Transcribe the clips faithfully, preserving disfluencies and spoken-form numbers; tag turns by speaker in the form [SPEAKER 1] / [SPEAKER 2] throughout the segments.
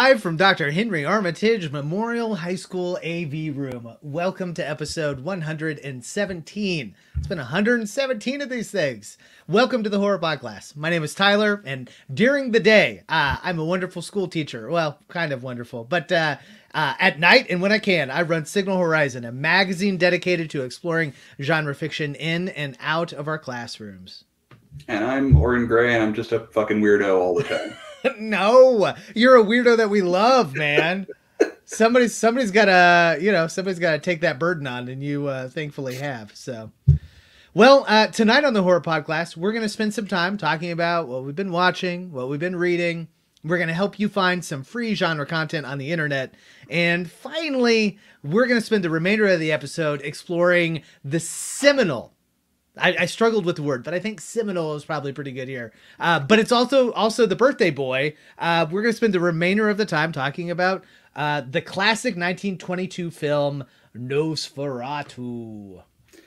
[SPEAKER 1] Live from Doctor Henry Armitage Memorial High School A V Room. Welcome to episode one hundred seventeen. It's been one hundred seventeen of these things. Welcome to the Horror Podcast. My name is Tyler, and during the day, uh, I'm a wonderful school teacher. Well, kind of wonderful. But uh, uh, at night, and when I can, I run Signal Horizon, a magazine dedicated to exploring genre fiction in and out of our classrooms.
[SPEAKER 2] And I'm Orrin Gray, and I'm just a fucking weirdo all the time.
[SPEAKER 1] No, you're a weirdo that we love, man. Somebody, somebody's got to, you know, somebody's got to take that burden on, and you uh, thankfully have. So, well, uh, tonight on the Horror Podcast, we're going to spend some time talking about what we've been watching, what we've been reading. We're going to help you find some free genre content on the internet. And finally, we're going to spend the remainder of the episode exploring the seminal I, I struggled with the word, but I think seminal is probably pretty good here. Uh, but it's also also the birthday boy. Uh, we're going to spend the remainder of the time talking about uh, the classic nineteen twenty-two film Nosferatu.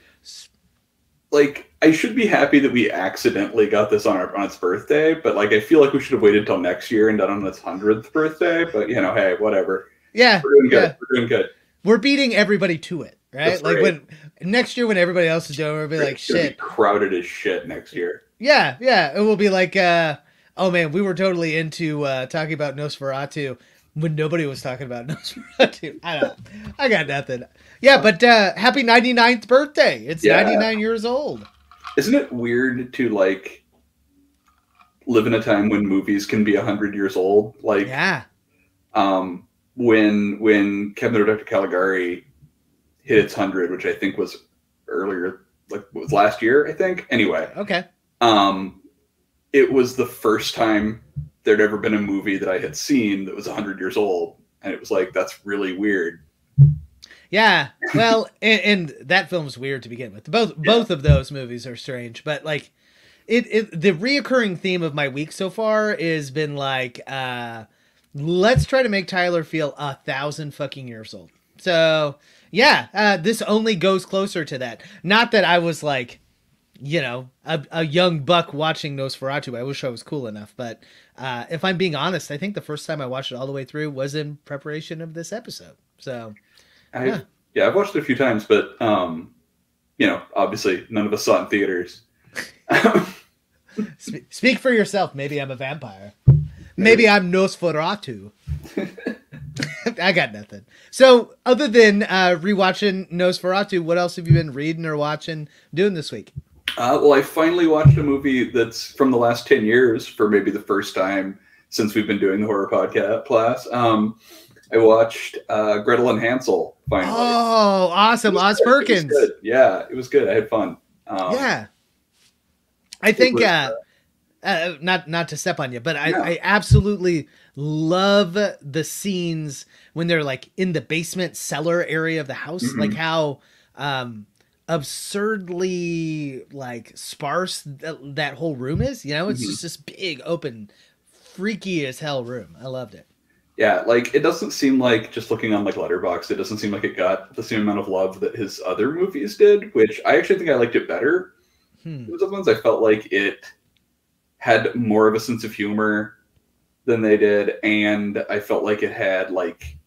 [SPEAKER 2] Like, I should be happy that we accidentally got this on our on its birthday, but like I feel like we should have waited till next year and done it on its hundredth birthday. But you know, hey, whatever.
[SPEAKER 1] Yeah,
[SPEAKER 2] we're doing good.
[SPEAKER 1] Yeah.
[SPEAKER 2] We're doing good.
[SPEAKER 1] We're beating everybody to it. Right?
[SPEAKER 2] That's
[SPEAKER 1] like
[SPEAKER 2] right.
[SPEAKER 1] when next year when everybody else is doing it, we'll be
[SPEAKER 2] It's
[SPEAKER 1] like,
[SPEAKER 2] gonna
[SPEAKER 1] shit.
[SPEAKER 2] Be crowded as shit next year.
[SPEAKER 1] Yeah, yeah. It will be like, uh, oh man, we were totally into uh, talking about Nosferatu when nobody was talking about Nosferatu. I don't know. I got nothing. Yeah, but uh, happy ninety-ninth birthday. It's
[SPEAKER 2] Yeah.
[SPEAKER 1] ninety-nine years old.
[SPEAKER 2] Isn't it weird to like live in a time when movies can be one hundred years old? Like,
[SPEAKER 1] Yeah.
[SPEAKER 2] um, when when Kevin the Doctor Caligari hit its hundred, which I think was earlier, like it was last year, I think. Anyway,
[SPEAKER 1] Okay.
[SPEAKER 2] um, it was the first time there'd ever been a movie that I had seen that was a hundred years old, and it was like, that's really weird.
[SPEAKER 1] Yeah. Well, and, and that film's weird to begin with. Both both of those movies are strange, but like, it, it the reoccurring theme of my week so far has been like, uh, let's try to make Tyler feel a thousand fucking years old. So. Yeah, uh, this only goes closer to that. Not that I was like, you know, a, a young buck watching Nosferatu. I wish I was cool enough. But uh, if I'm being honest, I think the first time I watched it all the way through was in preparation of this episode. So,
[SPEAKER 2] I,
[SPEAKER 1] yeah.
[SPEAKER 2] yeah, I've watched it a few times, but, um, you know, obviously none of us saw it in theaters.
[SPEAKER 1] Spe- speak for yourself. Maybe I'm a vampire. Maybe I'm Nosferatu. I got nothing. So, other than uh, rewatching Nosferatu, what else have you been reading or watching, doing this week?
[SPEAKER 2] Uh, well, I finally watched a movie that's from the last ten years for maybe the first time since we've been doing the horror podcast class. Um, I watched uh, Gretel and Hansel finally.
[SPEAKER 1] Oh, awesome. Oz Perkins.
[SPEAKER 2] It was good. Yeah, it was good. I had fun. Um,
[SPEAKER 1] yeah. I think,
[SPEAKER 2] was,
[SPEAKER 1] uh, uh, not not to step on you, but I,
[SPEAKER 2] no.
[SPEAKER 1] I absolutely love the scenes when they're like in the basement cellar area of the house, mm-hmm. like how um, absurdly like sparse th- that whole room is. You know, it's mm-hmm. just this big, open, freaky as hell room. I loved it.
[SPEAKER 2] Yeah, like it doesn't seem like, just looking on like Letterboxd, it doesn't seem like it got the same amount of love that his other movies did, which I actually think I liked it better. Hmm. It was the ones I felt like it had more of a sense of humor than they did, and I felt like it had like,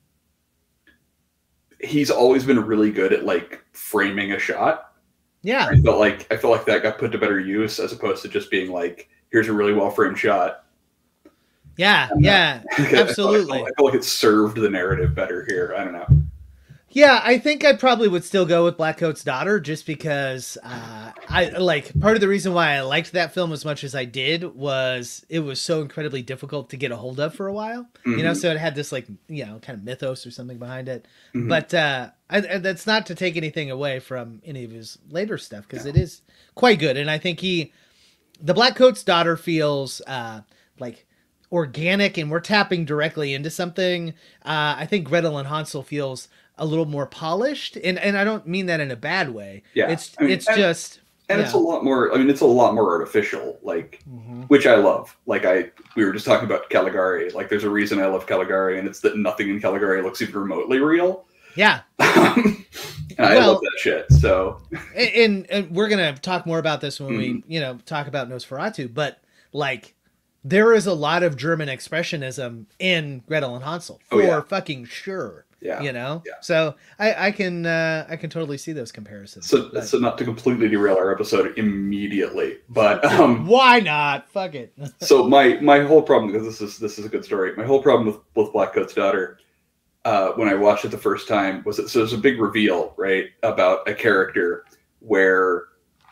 [SPEAKER 2] he's always been really good at like framing a shot.
[SPEAKER 1] Yeah,
[SPEAKER 2] I felt like I felt like that got put to better use as opposed to just being like, here's a really well framed shot.
[SPEAKER 1] Yeah, yeah,
[SPEAKER 2] that,
[SPEAKER 1] absolutely.
[SPEAKER 2] I felt, I felt like it served the narrative better here. I don't know.
[SPEAKER 1] Yeah, I think I probably would still go with Blackcoat's Daughter, just because uh, I like part of the reason why I liked that film as much as I did was it was so incredibly difficult to get a hold of for a while. Mm-hmm. You know, so it had this like, you know, kind of mythos or something behind it. Mm-hmm. But uh, I, I, that's not to take anything away from any of his later stuff, because no. It is quite good. And I think he, the Blackcoat's Daughter feels uh, like organic, and we're tapping directly into something. Uh, I think Gretel and Hansel feels a little more polished, and and I don't mean that in a bad way.
[SPEAKER 2] Yeah,
[SPEAKER 1] it's
[SPEAKER 2] I mean,
[SPEAKER 1] it's
[SPEAKER 2] and,
[SPEAKER 1] just
[SPEAKER 2] and
[SPEAKER 1] yeah.
[SPEAKER 2] it's a lot more. I mean, it's a lot more artificial, like mm-hmm. which I love. Like I, we were just talking about Caligari. Like, there's a reason I love Caligari, and it's that nothing in Caligari looks even remotely real.
[SPEAKER 1] Yeah,
[SPEAKER 2] and I
[SPEAKER 1] well,
[SPEAKER 2] love that shit. So,
[SPEAKER 1] and, and we're gonna talk more about this when mm-hmm. we, you know, talk about Nosferatu. But like, there is a lot of German expressionism in Gretel and Hansel for
[SPEAKER 2] Oh, yeah.
[SPEAKER 1] fucking sure.
[SPEAKER 2] Yeah.
[SPEAKER 1] You know,
[SPEAKER 2] yeah.
[SPEAKER 1] so I, I can uh, I can totally see those comparisons.
[SPEAKER 2] So,
[SPEAKER 1] but...
[SPEAKER 2] so not to completely derail our episode immediately, but um,
[SPEAKER 1] why not? Fuck it.
[SPEAKER 2] So my my whole problem, because this is this is a good story. My whole problem with with Blackcoat's Daughter, uh, when I watched it the first time, was that so there's a big reveal, right, about a character where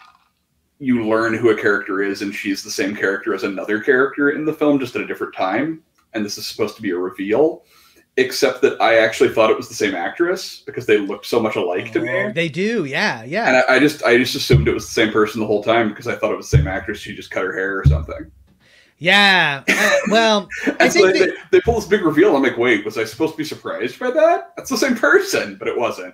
[SPEAKER 2] you learn who a character is, and she's the same character as another character in the film, just at a different time. And this is supposed to be a reveal. Except that I actually thought it was the same actress because they looked so much alike to me.
[SPEAKER 1] They do, yeah, yeah.
[SPEAKER 2] And I, I just, I just assumed it was the same person the whole time because I thought it was the same actress. She just cut her hair or something.
[SPEAKER 1] Yeah. Uh, well,
[SPEAKER 2] and
[SPEAKER 1] I
[SPEAKER 2] so
[SPEAKER 1] think
[SPEAKER 2] they,
[SPEAKER 1] they...
[SPEAKER 2] they, they pull this big reveal. I'm like, wait, was I supposed to be surprised by that? That's the same person, but it wasn't.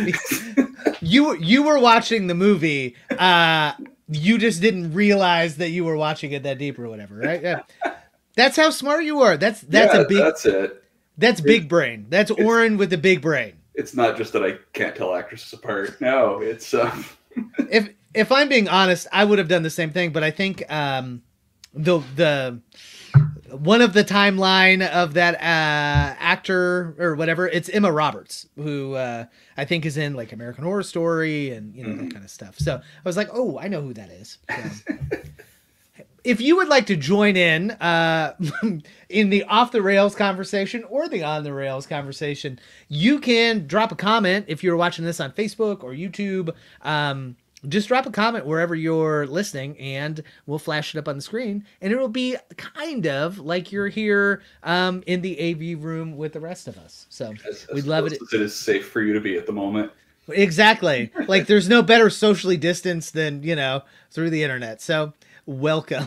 [SPEAKER 1] you you were watching the movie. Uh, you just didn't realize that you were watching it that deep or whatever, right? Yeah. That's how smart you are. That's that's
[SPEAKER 2] yeah,
[SPEAKER 1] a big.
[SPEAKER 2] That's it.
[SPEAKER 1] That's big brain. That's Orrin with the big brain.
[SPEAKER 2] It's not just that I can't tell actresses apart. No, it's. Uh...
[SPEAKER 1] if if I'm being honest, I would have done the same thing. But I think um, the the one of the timeline of that uh, actor or whatever, it's Emma Roberts, who uh, I think is in like American Horror Story and you know mm-hmm. that kind of stuff. So I was like, oh, I know who that is. So. If you would like to join in uh, in the off the rails conversation or the on the rails conversation, you can drop a comment if you're watching this on Facebook or YouTube. Um, just drop a comment wherever you're listening, and we'll flash it up on the screen. And it will be kind of like you're here um, in the A V room with the rest of us. So
[SPEAKER 2] as,
[SPEAKER 1] we'd
[SPEAKER 2] as
[SPEAKER 1] love it.
[SPEAKER 2] It is safe for you to be at the moment.
[SPEAKER 1] Exactly. Like there's no better socially distanced than, you know, through the internet. So welcome.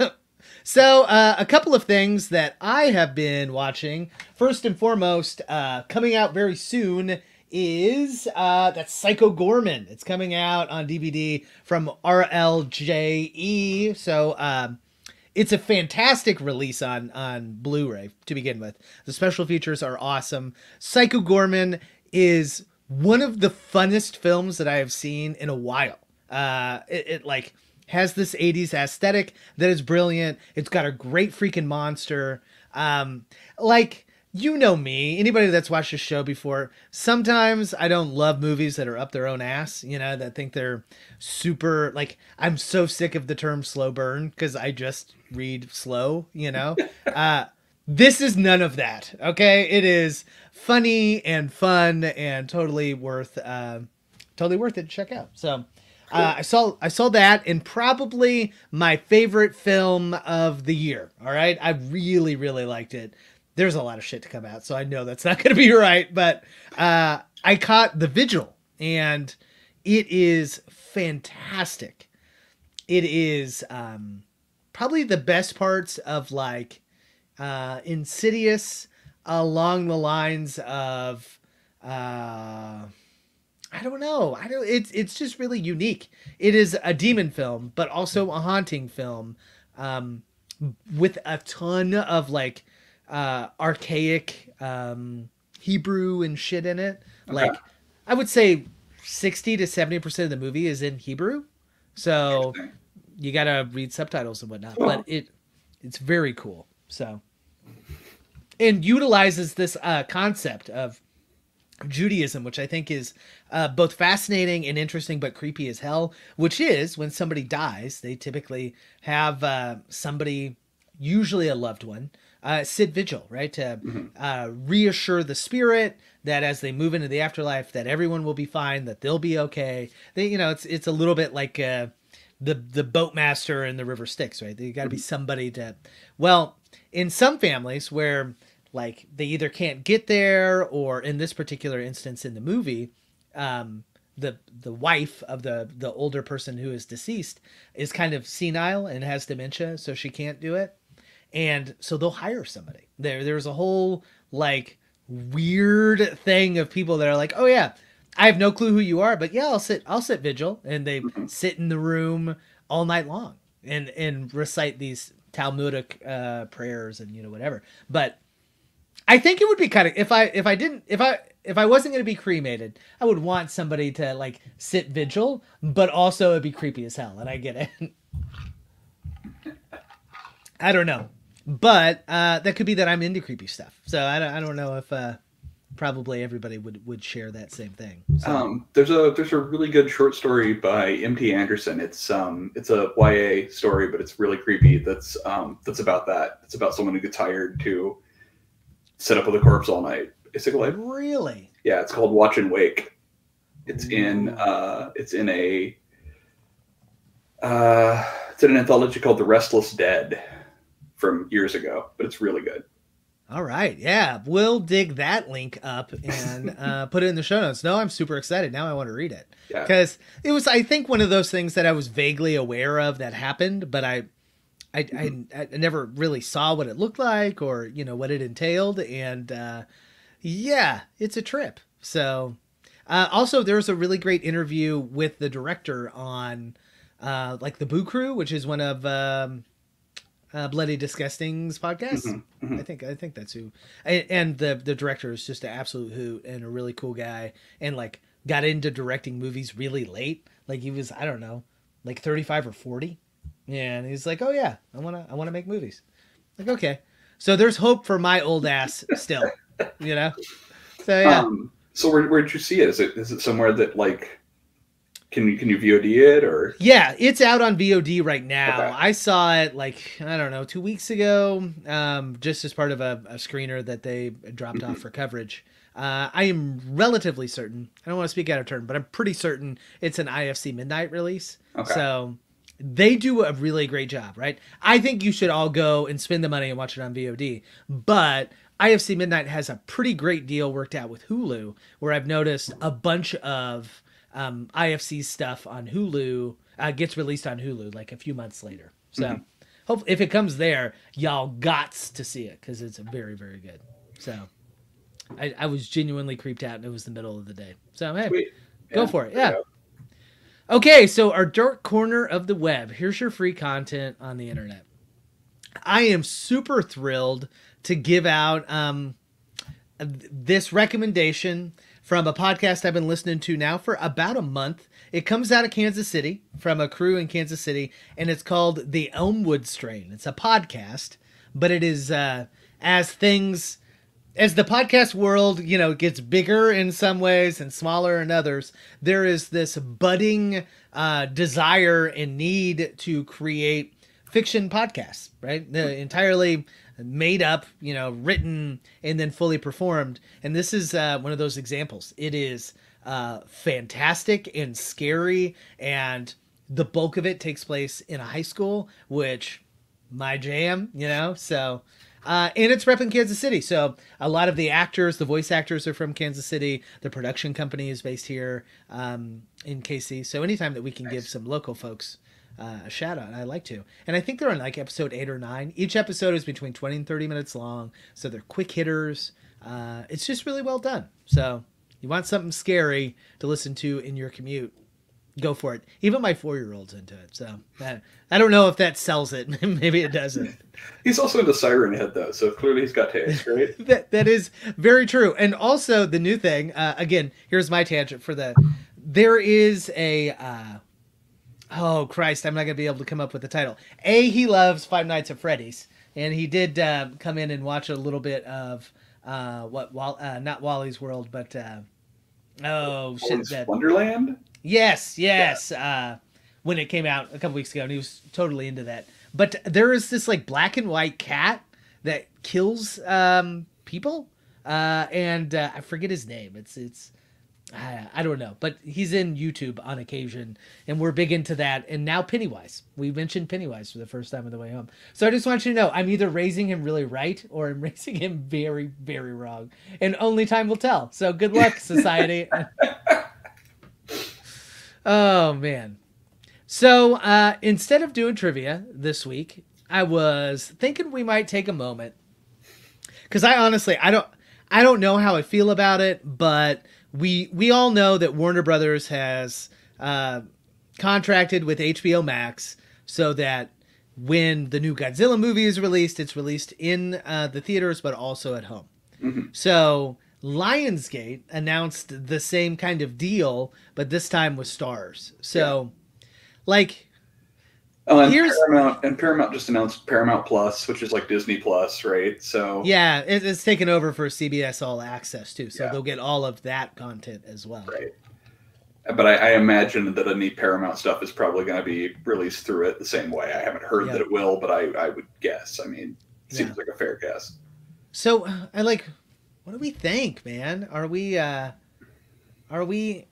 [SPEAKER 1] So uh, a couple of things that I have been watching. First and foremost, uh, coming out very soon is uh, that's Psycho Gorman. It's coming out on D V D from R L J E. So um, it's a fantastic release on, on Blu-ray to begin with. The special features are awesome. Psycho Gorman is one of the funnest films that I have seen in a while. Uh, it, it like... has this eighties aesthetic that is brilliant. It's got a great freaking monster. Um, like, you know me, anybody that's watched this show before, sometimes I don't love movies that are up their own ass, you know, that think they're super, like, I'm so sick of the term slow burn because I just read slow, you know. uh, this is none of that, okay? It is funny and fun and totally worth, uh, totally worth it to check out. So... Uh, I saw I saw that in probably my favorite film of the year. All right, I really really liked it. There's a lot of shit to come out, so I know that's not going to be right. But uh, I caught The Vigil, and it is fantastic. It is um, probably the best parts of like uh, Insidious, along the lines of. Uh, I don't know. I don't. It's it's just really unique. It is a demon film, but also a haunting film, um, with a ton of like uh, archaic um, Hebrew and shit in it. Okay. Like I would say, sixty to seventy percent of the movie is in Hebrew, so you gotta read subtitles and whatnot. But it it's very cool. So and utilizes this uh, concept of Judaism, which I think is uh, both fascinating and interesting, but creepy as hell, which is when somebody dies, they typically have uh, somebody, usually a loved one, uh, sit vigil, right? To mm-hmm. uh, reassure the spirit that as they move into the afterlife, that everyone will be fine, that they'll be okay. They, you know, it's it's a little bit like uh, the, the boatmaster in the River Styx, right? You got to be somebody to, well, in some families where like they either can't get there, or in this particular instance in the movie, um, the the wife of the the older person who is deceased is kind of senile and has dementia, so she can't do it, and so they'll hire somebody. There there's a whole like weird thing of people that are like, oh yeah, I have no clue who you are, but yeah, I'll sit I'll sit vigil, and they mm-hmm. sit in the room all night long and and recite these Talmudic uh, prayers and you know whatever, but. I think it would be kind of if I if I didn't if I if I wasn't going to be cremated, I would want somebody to like sit vigil, but also it'd be creepy as hell, and I get it. I don't know, but uh, that could be that I'm into creepy stuff. So I don't, I don't know if uh, probably everybody would, would share that same thing. So.
[SPEAKER 2] Um, there's a there's a really good short story by M T Anderson. It's um it's a Y A story, but it's really creepy. That's um that's about that. It's about someone who gets hired to sit up with a corpse all night, basically.
[SPEAKER 1] Really?
[SPEAKER 2] Yeah, it's called Watch and Wake. It's in uh it's in a uh it's in an anthology called The Restless Dead from years ago, but it's really good.
[SPEAKER 1] All right. Yeah. We'll dig that link up and uh, put it in the show notes. No, I'm super excited. Now I want to read it. Because yeah. it was, I think, one of those things that I was vaguely aware of that happened, but I, I, mm-hmm. I, I never really saw what it looked like or, you know, what it entailed. And uh, yeah, it's a trip. So uh, also there was a really great interview with the director on uh, like the Boo Crew, which is one of... Um, Uh, Bloody Disgusting's podcast. Mm-hmm, mm-hmm. I think I think that's who. And, and the the director is just an absolute hoot and a really cool guy. And like got into directing movies really late. Like he was I don't know, like thirty-five or forty. Yeah, and he's like, oh yeah, I wanna I wanna make movies. Like okay, so there's hope for my old ass still. You know. So yeah.
[SPEAKER 2] Um, so where where did you see it? Is it is it somewhere that like. Can you can you V O D it or?
[SPEAKER 1] Yeah, it's out on V O D right now.
[SPEAKER 2] Okay.
[SPEAKER 1] I saw it like I don't know two weeks ago, um, just as part of a, a screener that they dropped mm-hmm. off for coverage. Uh, I am relatively certain. I don't want to speak out of turn, but I'm pretty certain it's an I F C Midnight release.
[SPEAKER 2] Okay.
[SPEAKER 1] So they do a really great job, right? I think you should all go and spend the money and watch it on V O D, but I F C Midnight has a pretty great deal worked out with Hulu, where I've noticed a bunch of Um, I F C stuff on Hulu uh, gets released on Hulu like a few months later. So mm-hmm. hope if it comes there, y'all gots to see it because it's very, very good. So I, I was genuinely creeped out and it was the middle of the day. So hey,
[SPEAKER 2] Sweet.
[SPEAKER 1] go
[SPEAKER 2] yeah,
[SPEAKER 1] for it. Yeah. Okay, so our dark corner of the web. Here's your free content on the internet. I am super thrilled to give out um, this recommendation from a podcast I've been listening to now for about a month. It comes out of Kansas City from a crew in Kansas City, and it's called The Elmwood Strain. It's a podcast, but it is uh, as things, as the podcast world, you know, gets bigger in some ways and smaller in others, there is this budding uh, desire and need to create fiction podcasts, right? The entirely made up, you know, written and then fully performed. And this is uh, one of those examples. It is uh, fantastic and scary. And the bulk of it takes place in a high school, which my jam, you know, so, uh, and it's rep in Kansas City. So a lot of the actors, the voice actors are from Kansas City. The production company is based here um, in K C. So anytime that we can nice. give some local folks Uh, a shout out, I like to. And I think they're on like episode eight or nine. Each episode is between twenty and thirty minutes long. So they're quick hitters. Uh, it's just really well done. So you want something scary to listen to in your commute, go for it. Even my four-year-old's into it. So I, I don't know if that sells it. Maybe it doesn't.
[SPEAKER 2] He's also into Siren Head though. So clearly he's got taste, right?
[SPEAKER 1] that That is very true. And also the new thing, uh, again, here's my tangent for the, there is a, uh, oh, Christ, I'm not going to be able to come up with the title. A, he loves Five Nights at Freddy's, and he did uh, come in and watch a little bit of, uh, what, Wall, uh, not Wally's World, but, uh, oh, shit. That,
[SPEAKER 2] Wonderland?
[SPEAKER 1] Yes, yes, yeah. uh, when it came out a couple weeks ago, and he was totally into that. But there is this, like, black and white cat that kills um, people, uh, and uh, I forget his name. It's, it's, I, I don't know, but he's in YouTube on occasion, and we're big into that. And now Pennywise. We mentioned Pennywise for the first time on the way home. So I just want you to know, I'm either raising him really right, or I'm raising him very, very wrong. And only time will tell. So good luck, society. Oh, man. So uh, instead of doing trivia this week, I was thinking we might take a moment. Because I honestly, I don't, I don't know how I feel about it, but... We we all know that Warner Brothers has uh, contracted with H B O Max so that when the new Godzilla movie is released, it's released in uh, the theaters, but also at home. Mm-hmm. So Lionsgate announced the same kind of deal, but this time with Stars. So, yeah. like,
[SPEAKER 2] Oh, and
[SPEAKER 1] Here's
[SPEAKER 2] Paramount and Paramount just announced Paramount Plus, which is like Disney Plus, right? So
[SPEAKER 1] yeah, it, it's taken over for C B S All Access too, so
[SPEAKER 2] yeah,
[SPEAKER 1] they'll get all of that content as well.
[SPEAKER 2] right. But I, I imagine that any Paramount stuff is probably going to be released through it the same way. I haven't heard
[SPEAKER 1] Yep.
[SPEAKER 2] that it will, but I, I would guess. I mean, it seems
[SPEAKER 1] Yeah.
[SPEAKER 2] like a fair guess.
[SPEAKER 1] So I like, what do we think, man? Are we, uh, are we,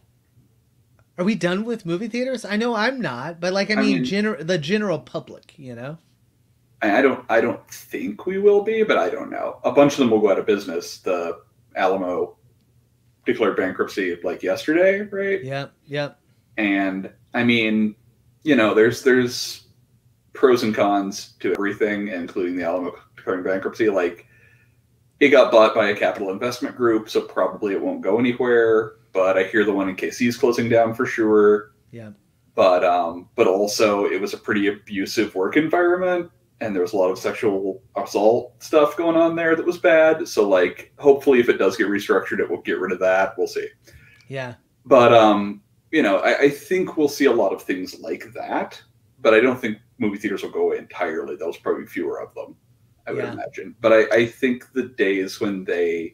[SPEAKER 1] are we done with movie theaters? I know I'm not, but like, I
[SPEAKER 2] I
[SPEAKER 1] mean,
[SPEAKER 2] mean-
[SPEAKER 1] gener- the general public, you know?
[SPEAKER 2] I, I don't I don't think we will be, but I don't know. A bunch of them will go out of business. The Alamo declared bankruptcy like yesterday, right?
[SPEAKER 1] Yep, yep.
[SPEAKER 2] And I mean, you know, there's there's pros and cons to everything, including the Alamo declaring bankruptcy. Like, it got bought by a capital investment group, so probably it won't go anywhere. But I hear the one in K C is closing down for sure.
[SPEAKER 1] Yeah.
[SPEAKER 2] But um, but also it was a pretty abusive work environment, and there was a lot of sexual assault stuff going on there that was bad. So like, hopefully, if it does get restructured, it will get rid of that. We'll see.
[SPEAKER 1] Yeah.
[SPEAKER 2] But um, you know, I, I think we'll see a lot of things like that. But I don't think movie theaters will go away entirely. There's probably fewer of them, I would
[SPEAKER 1] Yeah.
[SPEAKER 2] imagine. But I, I think the days when they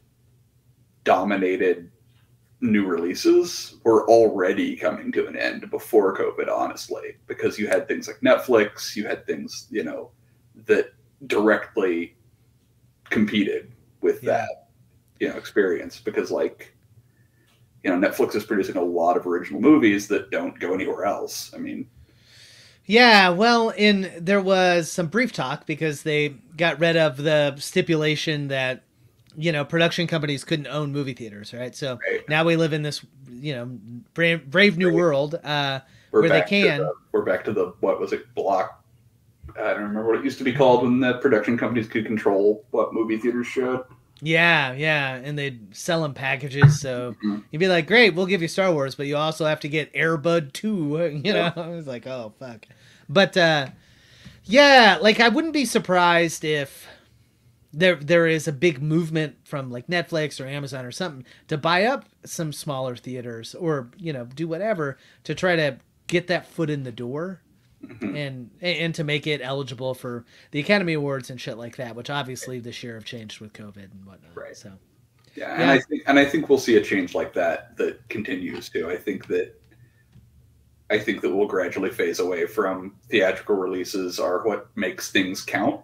[SPEAKER 2] dominated new releases were already coming to an end before COVID, honestly, because you had things like Netflix, you had things, you know, that directly competed with
[SPEAKER 1] Yeah.
[SPEAKER 2] that, you know, experience. Because like, you know, Netflix is producing a lot of original movies that don't go anywhere else. I mean,
[SPEAKER 1] Yeah, well, in there was some brief talk because they got rid of the stipulation that, you know, production companies couldn't own movie theaters, right? So
[SPEAKER 2] right.
[SPEAKER 1] now we live in this, you know, brave, brave new
[SPEAKER 2] Right.
[SPEAKER 1] world uh,
[SPEAKER 2] we're
[SPEAKER 1] where they
[SPEAKER 2] back to
[SPEAKER 1] can.
[SPEAKER 2] the- we're back to the, what was it, block? I don't remember what it used to be called when the production companies could control what movie theaters showed.
[SPEAKER 1] Yeah, yeah, and they'd sell them packages. So
[SPEAKER 2] Mhm.
[SPEAKER 1] you'd be like, great, we'll give you Star Wars, but you also have to get Air Bud two, you know? I was like, oh, fuck. But, uh, yeah, like, I wouldn't be surprised if there there is a big movement from, like, Netflix or Amazon or something to buy up some smaller theaters or, you know, do whatever to try to get that foot in the door.
[SPEAKER 2] Mhm.
[SPEAKER 1] And and to make it eligible for the Academy Awards and shit like that, which obviously this year have changed with COVID and whatnot.
[SPEAKER 2] Right.
[SPEAKER 1] So
[SPEAKER 2] Yeah, and
[SPEAKER 1] Yeah.
[SPEAKER 2] I think and I think we'll see a change like that that continues too. I think that I think that we'll gradually phase away from theatrical releases are what makes things count.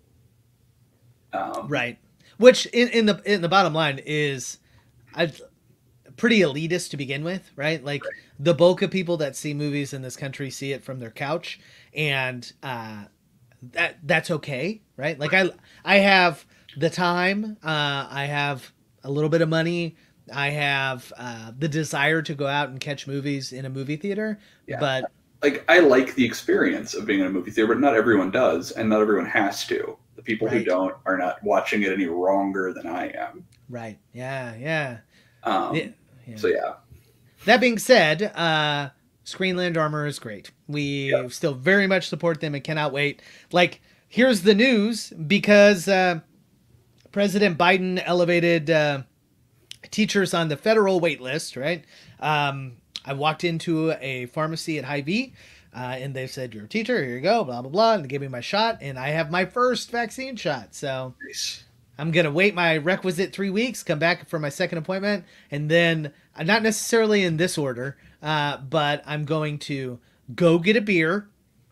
[SPEAKER 2] Um,
[SPEAKER 1] right, which in, in the in the bottom line is, I pretty elitist to begin with, right? Like
[SPEAKER 2] Right.
[SPEAKER 1] the bulk of people that see movies in this country see it from their couch, and uh, that that's okay, right? Like I I have the time, uh, I have a little bit of money. I have uh, the desire to go out and catch movies in a movie theater,
[SPEAKER 2] Yeah.
[SPEAKER 1] but
[SPEAKER 2] Like, I like the experience of being in a movie theater, but not everyone does, and not everyone has to. The people who
[SPEAKER 1] Right.
[SPEAKER 2] don't are not watching it any wronger than I am.
[SPEAKER 1] right, yeah, yeah.
[SPEAKER 2] Um,
[SPEAKER 1] Yeah, yeah.
[SPEAKER 2] So yeah,
[SPEAKER 1] That being said, uh, Screenland Armor is great. We
[SPEAKER 2] Yeah.
[SPEAKER 1] still very much support them and cannot wait. Like, here's the news because uh, President Biden elevated uh, teachers on the federal wait list, right? Um, I walked into a pharmacy at Hy-Vee, uh, and they said, you're a teacher, here you go, blah, blah, blah, and they gave me my shot, and I have my first vaccine shot. So
[SPEAKER 2] nice.
[SPEAKER 1] I'm going to wait my requisite three weeks, come back for my second appointment, and then, uh, not necessarily in this order, uh, but I'm going to go get a beer.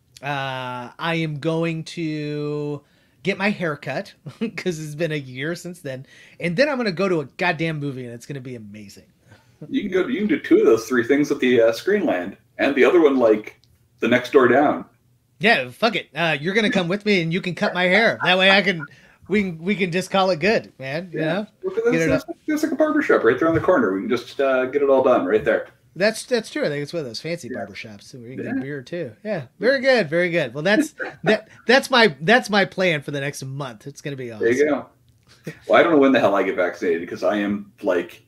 [SPEAKER 1] Uh, I am going to get my hair cut, because it's been a year since then. And then I'm going to go to a goddamn movie, and it's going to be amazing.
[SPEAKER 2] You can go. You can do two of those three things at the uh, Screenland, and the other one like the next door down.
[SPEAKER 1] Yeah, fuck it. Uh, you're going to come with me, and you can cut my hair. That way I can... We can, we can just call it good, man. You know?
[SPEAKER 2] Look,
[SPEAKER 1] Get
[SPEAKER 2] there's,
[SPEAKER 1] it
[SPEAKER 2] there's, there's like a barber shop right there on the corner. We can just uh, get it all done right there.
[SPEAKER 1] That's that's true. I think it's one of those fancy
[SPEAKER 2] Yeah.
[SPEAKER 1] barber shops where you can
[SPEAKER 2] Yeah.
[SPEAKER 1] get a beer too. Yeah, very good, very good. Well, that's that that's my that's my plan for the next month. It's gonna be awesome.
[SPEAKER 2] There you go. Well, I don't know when the hell I get vaccinated because I am like,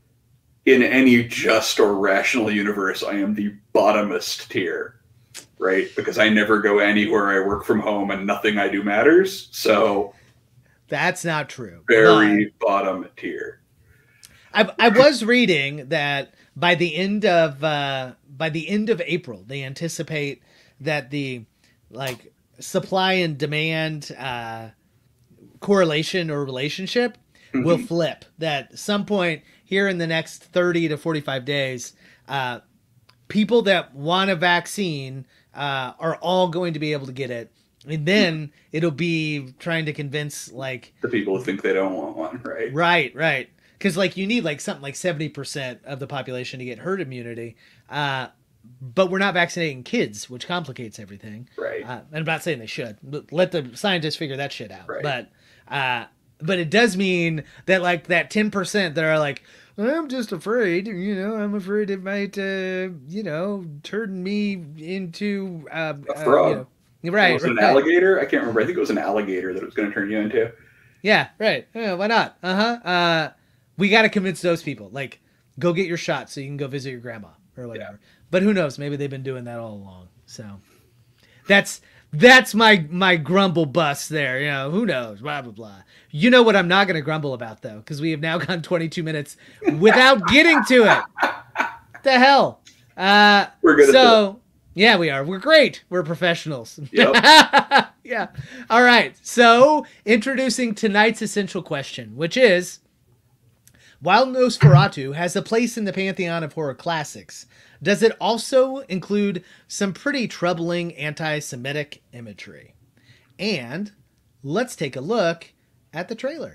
[SPEAKER 2] in any just or rational universe, I am the bottomest tier, right? Because I never go anywhere. I work from home and nothing I do matters. So
[SPEAKER 1] That's not true.
[SPEAKER 2] very bottom tier.
[SPEAKER 1] But I I was reading that by the end of uh, by the end of April, they anticipate that the like supply and demand uh, correlation or relationship mm-hmm. will flip. That some point here in the next thirty to forty-five days, uh, people that want a vaccine uh, are all going to be able to get it. And then it'll be trying to convince like
[SPEAKER 2] the people who think they don't want one, right?
[SPEAKER 1] Right, right. Because like you need like something like seventy percent of the population to get herd immunity. Uh, but we're not vaccinating kids, which complicates everything.
[SPEAKER 2] Right.
[SPEAKER 1] Uh, and I'm not saying they should. Let the scientists figure that shit out.
[SPEAKER 2] Right.
[SPEAKER 1] But uh, but it does mean that like that ten percent that are like, I'm just afraid, you know, I'm afraid it might, uh, you know, turn me into uh,
[SPEAKER 2] a frog.
[SPEAKER 1] Uh, you know, Right,
[SPEAKER 2] was it an
[SPEAKER 1] right.
[SPEAKER 2] alligator? I can't remember. I think it was an alligator that it was going to turn you into.
[SPEAKER 1] Yeah, right. Yeah, why not? Uh-huh. Uh, we got to convince those people. Like, go get your shot so you can go visit your grandma or whatever. Yeah. But who knows? Maybe they've been doing that all along. So that's that's my my grumble bust there. You know, who knows? Blah, blah, blah. You know what I'm not going to grumble about, though, because we have now gone twenty-two minutes without getting to it. What the hell? Uh,
[SPEAKER 2] We're good
[SPEAKER 1] so,
[SPEAKER 2] at that.
[SPEAKER 1] Yeah, we are. We're great. We're professionals.
[SPEAKER 2] Yep.
[SPEAKER 1] Yeah. All right. So, introducing tonight's essential question, which is, while Nosferatu has a place in the pantheon of horror classics, does it also include some pretty troubling anti-Semitic imagery? And let's take a look at the trailer.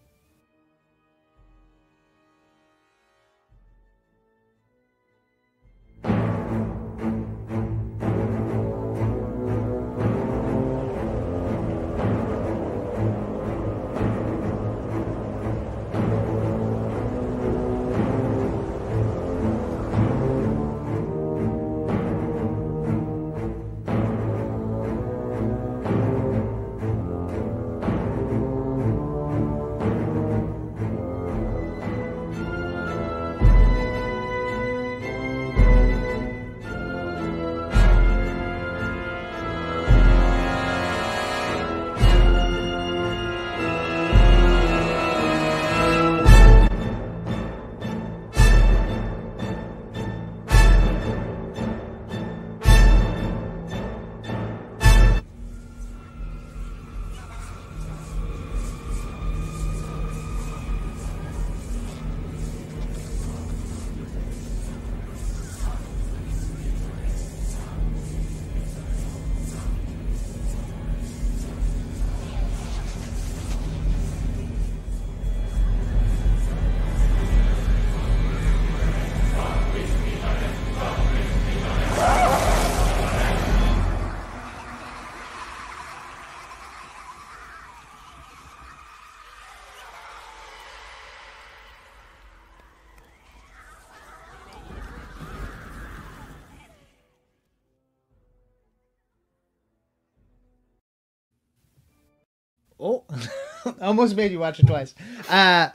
[SPEAKER 1] Oh, almost made you watch it twice. Uh,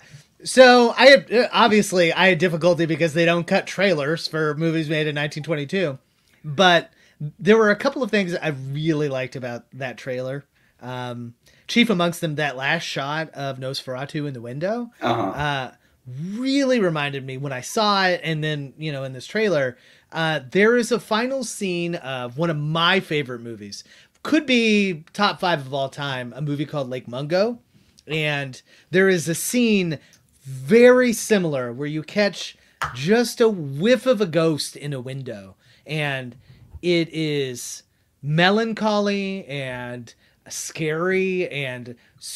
[SPEAKER 1] so I had, obviously I had difficulty because they don't cut trailers for movies made in nineteen twenty-two, but there were a couple of things I really liked about that trailer. Um, chief amongst them, that last shot of Nosferatu in the window,
[SPEAKER 2] uh-huh.
[SPEAKER 1] uh, really reminded me when I saw it. And then, you know, in this trailer, uh, there is a final scene of one of my favorite movies. Could be top five of all time, a movie called Lake Mungo. And there is a scene very similar where you catch just a whiff of a ghost in a window. And it is melancholy and scary and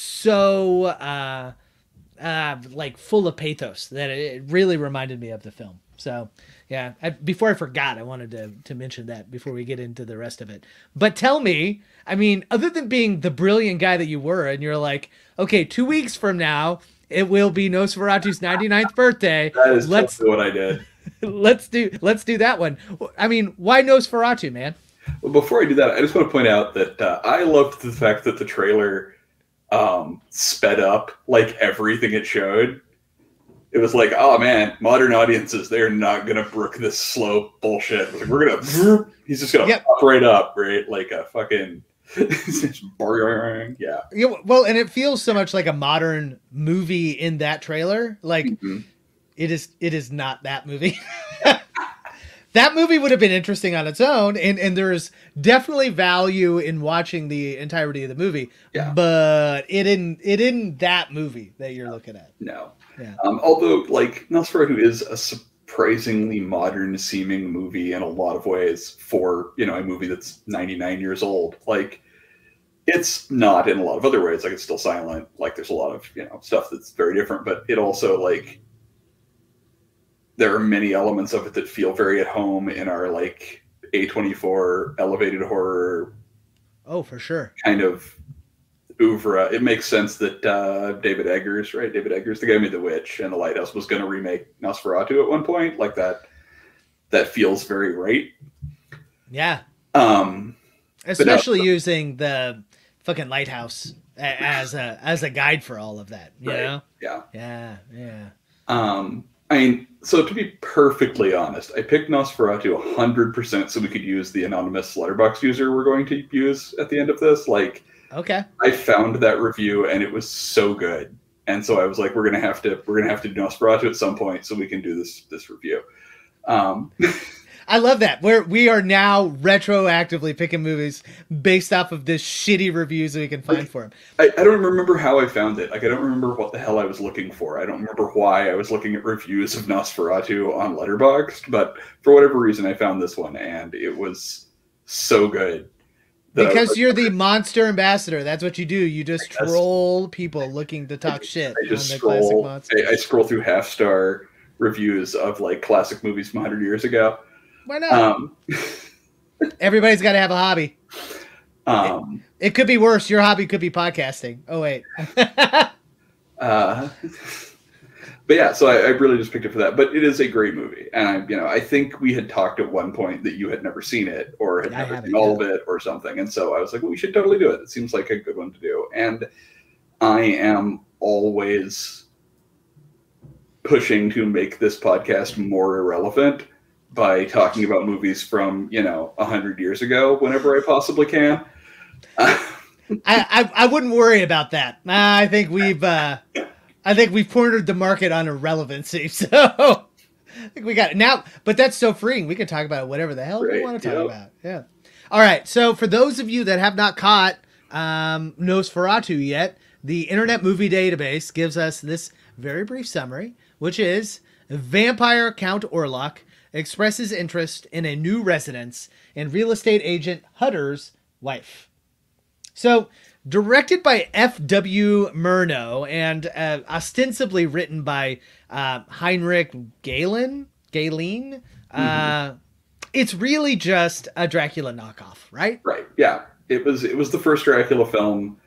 [SPEAKER 1] so uh, uh, like full of pathos that it really reminded me of the film. So yeah, I, before I forgot, I wanted to, to mention that before we get into the rest of it. But tell me, I mean, other than being the brilliant guy that you were, and you're like, okay, two weeks from now, it will be Nosferatu's ninety-ninth birthday.
[SPEAKER 2] That is
[SPEAKER 1] let's
[SPEAKER 2] totally what I did.
[SPEAKER 1] let's do let's do that one. I mean, why Nosferatu, man?
[SPEAKER 2] Well, before I do that, I just want to point out that uh, I loved the fact that the trailer um, sped up like everything it showed. It was like, oh man, modern audiences, they're not gonna brook this slow bullshit. Like, we're gonna, he's just gonna yep. pop right up, right? Like a fucking, yeah.
[SPEAKER 1] yeah. Well, and it feels so much like a modern movie in that trailer. Like, mm-hmm. it is, it is not that movie. that movie would have been interesting on its own, and and there's definitely value in watching the entirety of the movie.
[SPEAKER 2] Yeah.
[SPEAKER 1] But it didn't it isn't that movie that you're looking at.
[SPEAKER 2] No.
[SPEAKER 1] Yeah.
[SPEAKER 2] Um, although, like, Nosferatu is a surprisingly modern seeming movie in a lot of ways for, you know, a movie that's ninety-nine years old. Like, it's not in a lot of other ways. Like, it's still silent. Like, there's a lot of, you know, stuff that's very different, but it also, like, there are many elements of it that feel very at home in our, like, A twenty-four elevated horror.
[SPEAKER 1] Oh, for sure.
[SPEAKER 2] Kind of oeuvre. It makes sense that uh, David Eggers, right? David Eggers, the guy who made The Witch and The Lighthouse, was going to remake Nosferatu at one point. Like, that, that feels very right.
[SPEAKER 1] Yeah.
[SPEAKER 2] Um,
[SPEAKER 1] Especially no, using the fucking Lighthouse as a as a guide for all of that. You
[SPEAKER 2] right.
[SPEAKER 1] know?
[SPEAKER 2] Yeah.
[SPEAKER 1] Yeah. Yeah.
[SPEAKER 2] Um. I mean, so to be perfectly honest, I picked Nosferatu one hundred percent so we could use the anonymous Letterboxd user we're going to use at the end of this. Like,
[SPEAKER 1] okay,
[SPEAKER 2] I found that review and it was so good, and so I was like, we're gonna have to we're gonna have to do Nosferatu at some point so we can do this this review. Um,
[SPEAKER 1] I love that. We're we are now retroactively picking movies based off of this shitty reviews that we can find
[SPEAKER 2] like,
[SPEAKER 1] for them.
[SPEAKER 2] I, I don't remember how I found it. Like, I don't remember what the hell I was looking for. I don't remember why I was looking at reviews of Nosferatu on Letterboxd, but for whatever reason, I found this one, and it was so good.
[SPEAKER 1] Because
[SPEAKER 2] like,
[SPEAKER 1] you're the monster ambassador. That's what you do. You just troll people looking to talk
[SPEAKER 2] I,
[SPEAKER 1] shit
[SPEAKER 2] I just
[SPEAKER 1] on the
[SPEAKER 2] scroll,
[SPEAKER 1] classic monsters.
[SPEAKER 2] I, I scroll through half-star reviews of, like, classic movies from one hundred years ago.
[SPEAKER 1] Why not?
[SPEAKER 2] Um,
[SPEAKER 1] Everybody's got to have a hobby.
[SPEAKER 2] Um,
[SPEAKER 1] it, it could be worse. Your hobby could be podcasting. Oh, wait.
[SPEAKER 2] uh, but yeah, so I, I really just picked it for that. But it is a great movie. And I, you know, I think we had talked at one point that you had never seen it or had
[SPEAKER 1] I
[SPEAKER 2] never seen all of it or something. And so I was like, well, we should totally do it. It seems like a good one to do. And I am always pushing to make this podcast more irrelevant by talking about movies from, you know, a hundred years ago whenever I possibly can.
[SPEAKER 1] I, I I wouldn't worry about that. I think we've uh, I think we've cornered the market on irrelevancy. So I think we got it now. But that's so freeing. We can talk about whatever the hell
[SPEAKER 2] right,
[SPEAKER 1] we want to talk
[SPEAKER 2] yep.
[SPEAKER 1] about. Yeah. All right. So for those of you that have not caught um, Nosferatu yet, the Internet Movie Database gives us this very brief summary, which is vampire Count Orlok expresses interest in a new residence in real estate agent Hutter's wife. So, directed by F W Murnau and uh, ostensibly written by uh, Heinrich Galen, Galen, uh, mm-hmm. it's really just a Dracula knockoff, right?
[SPEAKER 2] Right. Yeah. It was. It was the first Dracula film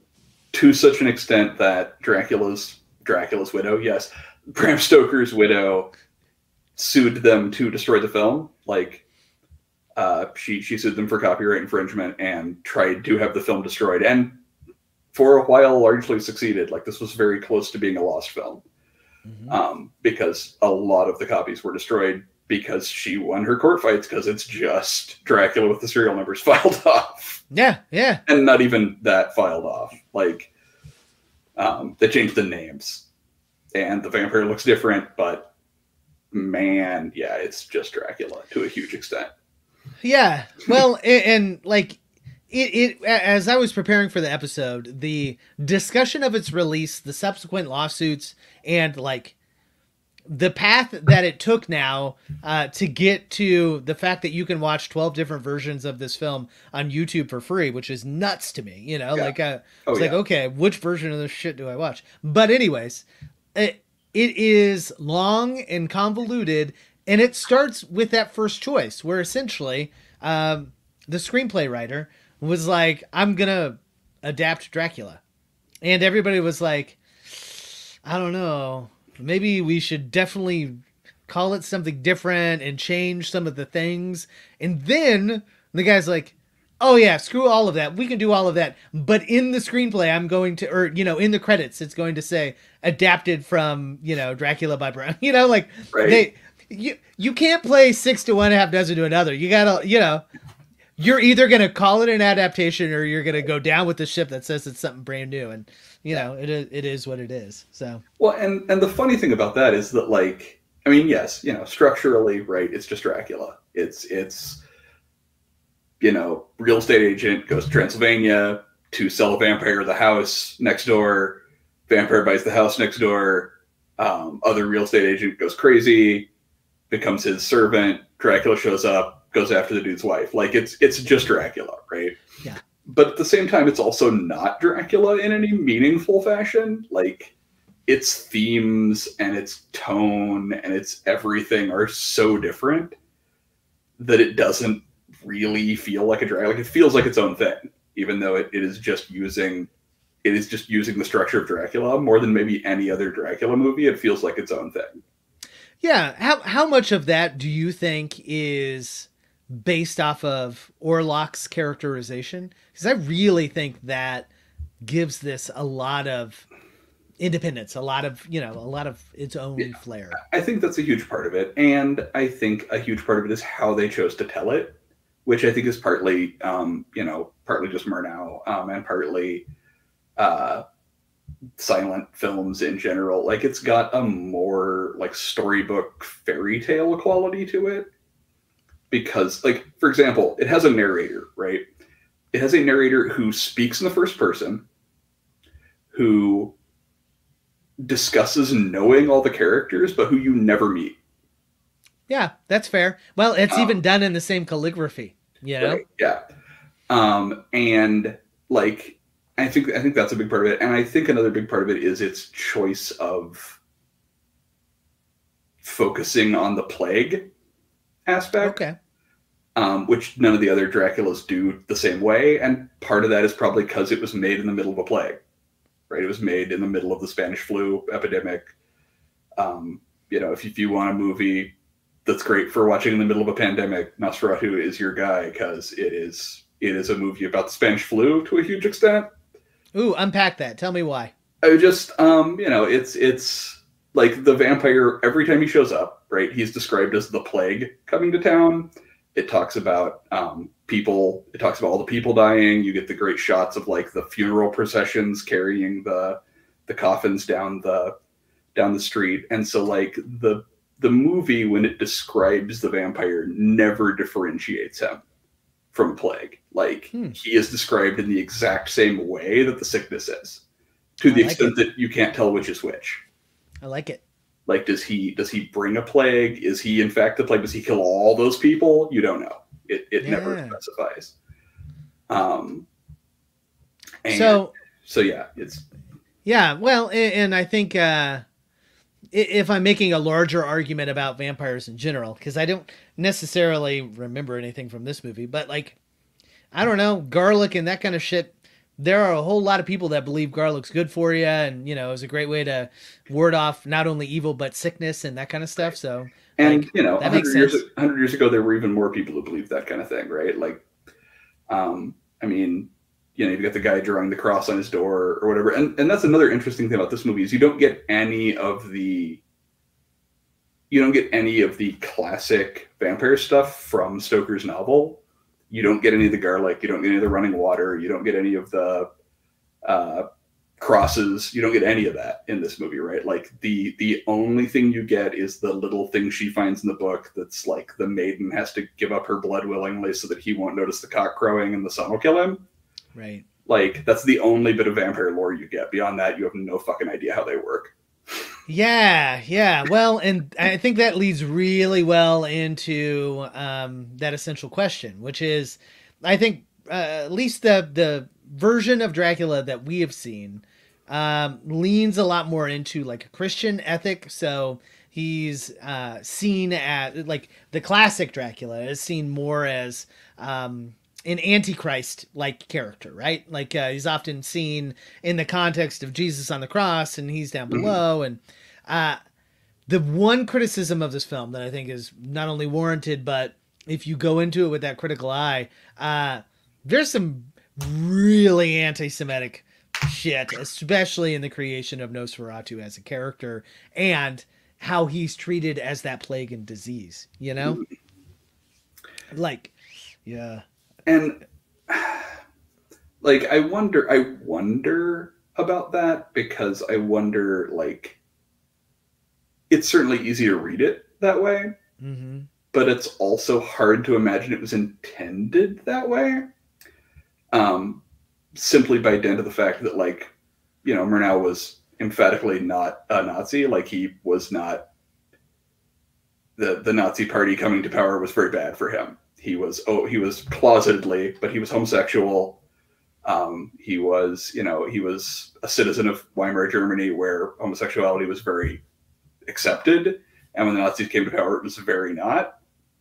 [SPEAKER 2] to such an extent that Dracula's Dracula's widow, yes, Bram Stoker's widow, sued them to destroy the film. Like, uh, she she sued them for copyright infringement and tried to have the film destroyed, and for a while largely succeeded. Like, this was very close to being a lost film, mm-hmm. um, because a lot of the copies were destroyed because she won her court fights because it's just Dracula with the serial numbers filed off.
[SPEAKER 1] Yeah, yeah,
[SPEAKER 2] and not even that filed off. Like, um, they changed the names, and the vampire looks different, but man, yeah, it's just Dracula to a huge extent.
[SPEAKER 1] Yeah, well, and, and like it, it, as I was preparing for the episode, the discussion of its release, the subsequent lawsuits, and like the path that it took now uh, to get to the fact that you can watch twelve different versions of this film on YouTube for free, which is nuts to me. You know, yeah. like uh,
[SPEAKER 2] oh,
[SPEAKER 1] it's
[SPEAKER 2] yeah.
[SPEAKER 1] like, okay, which version of this shit do I watch? But anyways, it, It is long and convoluted, and it starts with that first choice, where essentially um, the screenplay writer was like, I'm going to adapt Dracula. And everybody was like, I don't know, maybe we should definitely call it something different and change some of the things. And then the guy's like, oh yeah, screw all of that. We can do all of that. But in the screenplay, I'm going to, or, you know, in the credits, it's going to say adapted from, you know, Dracula by Bram, you know, like
[SPEAKER 2] right.
[SPEAKER 1] they, you, you can't play six to one, half dozen to another. You gotta, you know, you're either going to call it an adaptation or you're going to go down with the ship that says it's something brand new. And, you know, it is, it is what it is. So,
[SPEAKER 2] well, and, and the funny thing about that is that, like, I mean, yes, you know, structurally, right, it's just Dracula. It's it's you know, real estate agent goes to Transylvania to sell a vampire the house next door. Vampire buys the house next door. Um, other real estate agent goes crazy, becomes his servant. Dracula shows up, goes after the dude's wife. Like it's it's just Dracula, right?
[SPEAKER 1] Yeah.
[SPEAKER 2] But at the same time, it's also not Dracula in any meaningful fashion. Like its themes and its tone and its everything are so different that it doesn't really feel like a Dracula. Like it feels like its own thing, even though it, it is just using it is just using the structure of Dracula more than maybe any other Dracula movie. It feels like its own thing.
[SPEAKER 1] Yeah. How how much of that do you think is based off of Orlok's characterization? Because I really think that gives this a lot of independence, a lot of, you know, a lot of its own yeah, flair.
[SPEAKER 2] I think that's a huge part of it. And I think a huge part of it is how they chose to tell it, which I think is partly, um, you know, partly just Murnau um, and partly uh, silent films in general. Like it's got a more like storybook fairy tale quality to it. Because, like, for example, it has a narrator, right? It has a narrator who speaks in the first person, who discusses knowing all the characters, but who you never meet.
[SPEAKER 1] Yeah, that's fair. Well, it's um, even done in the same calligraphy, you know?
[SPEAKER 2] Right, yeah. Um, and, like, I think I think that's a big part of it. And I think another big part of it is its choice of focusing on the plague aspect.
[SPEAKER 1] Okay.
[SPEAKER 2] Um, which none of the other Draculas do the same way. And part of that is probably because it was made in the middle of a plague, right? It was made in the middle of the Spanish flu epidemic. Um, you know, if, if you want a movie that's great for watching in the middle of a pandemic, Nosferatu is your guy because it is it is a movie about the Spanish flu to a huge extent.
[SPEAKER 1] Ooh, unpack that. Tell me why.
[SPEAKER 2] I just, um, you know, it's it's like the vampire, every time he shows up, right, he's described as the plague coming to town. It talks about um, people. It talks about all the people dying. You get the great shots of like the funeral processions carrying the the coffins down the down the street. And so like the the movie, when it describes the vampire, never differentiates him from a plague. Like hmm. he is described in the exact same way that the sickness is, to the like extent it. that you can't tell which is which.
[SPEAKER 1] I like it.
[SPEAKER 2] Like, does he does he bring a plague? Is he in fact the plague? Does he kill all those people? You don't know. It it yeah. never specifies. Um. And so so yeah, it's
[SPEAKER 1] yeah. Well, and I think uh, if I'm making a larger argument about vampires in general, because I don't necessarily remember anything from this movie, but like I don't know, garlic and that kind of shit. There are a whole lot of people that believe garlic's good for you, and you know, is a great way to ward off not only evil but sickness and that kind of stuff. So,
[SPEAKER 2] and
[SPEAKER 1] like,
[SPEAKER 2] you know, that makes sense. Years, one hundred years ago, there were even more people who believed that kind of thing, right? Like, um, I mean, you know, you've got the guy drawing the cross on his door or whatever, and and that's another interesting thing about this movie is you don't get any of the, you don't get any of the classic vampire stuff from Stoker's novel. You don't get any of the garlic. You don't get any of the running water. You don't get any of the uh, crosses. You don't get any of that in this movie, right? Like the the only thing you get is the little thing she finds in the book that's like the maiden has to give up her blood willingly so that he won't notice the cock crowing and the sun will kill him.
[SPEAKER 1] Right.
[SPEAKER 2] Like that's the only bit of vampire lore you get. Beyond that, you have no fucking idea how they work.
[SPEAKER 1] Yeah, yeah. Well, and I think that leads really well into um, that essential question, which is, I think uh, at least the the version of Dracula that we have seen um, leans a lot more into like a Christian ethic. So he's uh, seen as like the classic Dracula is seen more as um, an antichrist-like character, right? Like uh, he's often seen in the context of Jesus on the cross, and he's down below. Mm-hmm. And uh, the one criticism of this film that I think is not only warranted, but if you go into it with that critical eye, uh, there's some really anti-Semitic shit, especially in the creation of Nosferatu as a character and how he's treated as that plague and disease, you know? Mm-hmm. Like, yeah.
[SPEAKER 2] And like, I wonder, I wonder about that because I wonder, like, it's certainly easy to read it that way.
[SPEAKER 1] Mm-hmm.
[SPEAKER 2] but it's also hard to imagine it was intended that way. Um, simply by dint of the fact that, like, you know, Murnau was emphatically not a Nazi. Like, he was not, the, the Nazi party coming to power was very bad for him. He was, oh, he was closetedly, but he was homosexual. Um, he was, you know, he was a citizen of Weimar Germany where homosexuality was very accepted. And when the Nazis came to power, it was very not.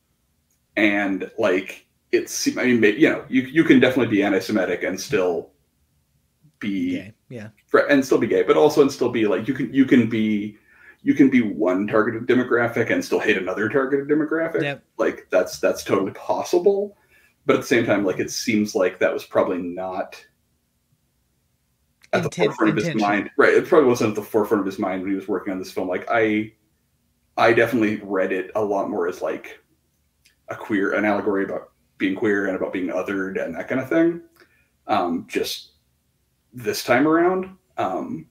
[SPEAKER 2] And, like, it's, I mean, you know, you, you can definitely be anti-Semitic and still be,
[SPEAKER 1] gay. Yeah.
[SPEAKER 2] And still be gay, but also and still be like, you can, you can be, you can be one targeted demographic and still hate another targeted demographic.
[SPEAKER 1] Yep.
[SPEAKER 2] Like, that's, that's totally possible. But at the same time, like, it seems like that was probably not at the Inten- forefront of his intention. mind. Right. It probably wasn't at the forefront of his mind when he was working on this film. Like, I, I definitely read it a lot more as, like, a queer, an allegory about being queer and about being othered and that kind of thing. Um, just this time around. Um,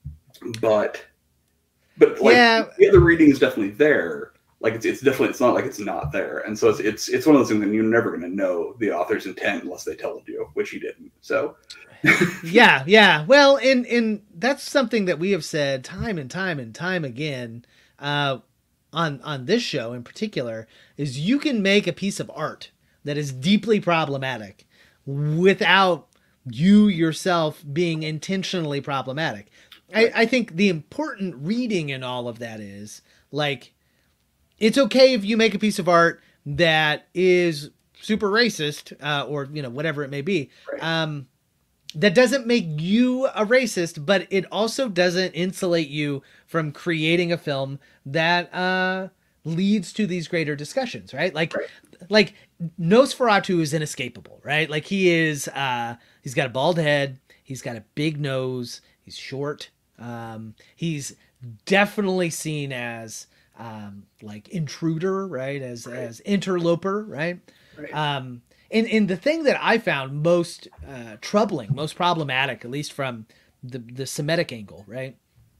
[SPEAKER 2] but, but like,
[SPEAKER 1] yeah.
[SPEAKER 2] the other reading is definitely there. Like, it's, it's definitely, it's not like it's not there. And so it's, it's, it's one of those things that you're never going to know the author's intent unless they tell you, which he didn't. So
[SPEAKER 1] yeah, yeah. Well, and, and that's something that we have said time and time and time again, uh, on, on this show in particular, is you can make a piece of art that is deeply problematic without you yourself being intentionally problematic. I, I think the important reading in all of that is, like, it's okay if you make a piece of art that is super racist, uh, or, you know, whatever it may be.
[SPEAKER 2] Right.
[SPEAKER 1] Um, that doesn't make you a racist, but it also doesn't insulate you from creating a film that uh, leads to these greater discussions, right? Like,
[SPEAKER 2] right.
[SPEAKER 1] like Nosferatu is inescapable, right? Like, he is, uh, he's got a bald head, he's got a big nose, he's short, um, he's definitely seen as um, like intruder, right? As
[SPEAKER 2] right.
[SPEAKER 1] as interloper, right?
[SPEAKER 2] right.
[SPEAKER 1] Um, and and the thing that I found most uh, troubling, most problematic, at least from the the Semitic angle, right?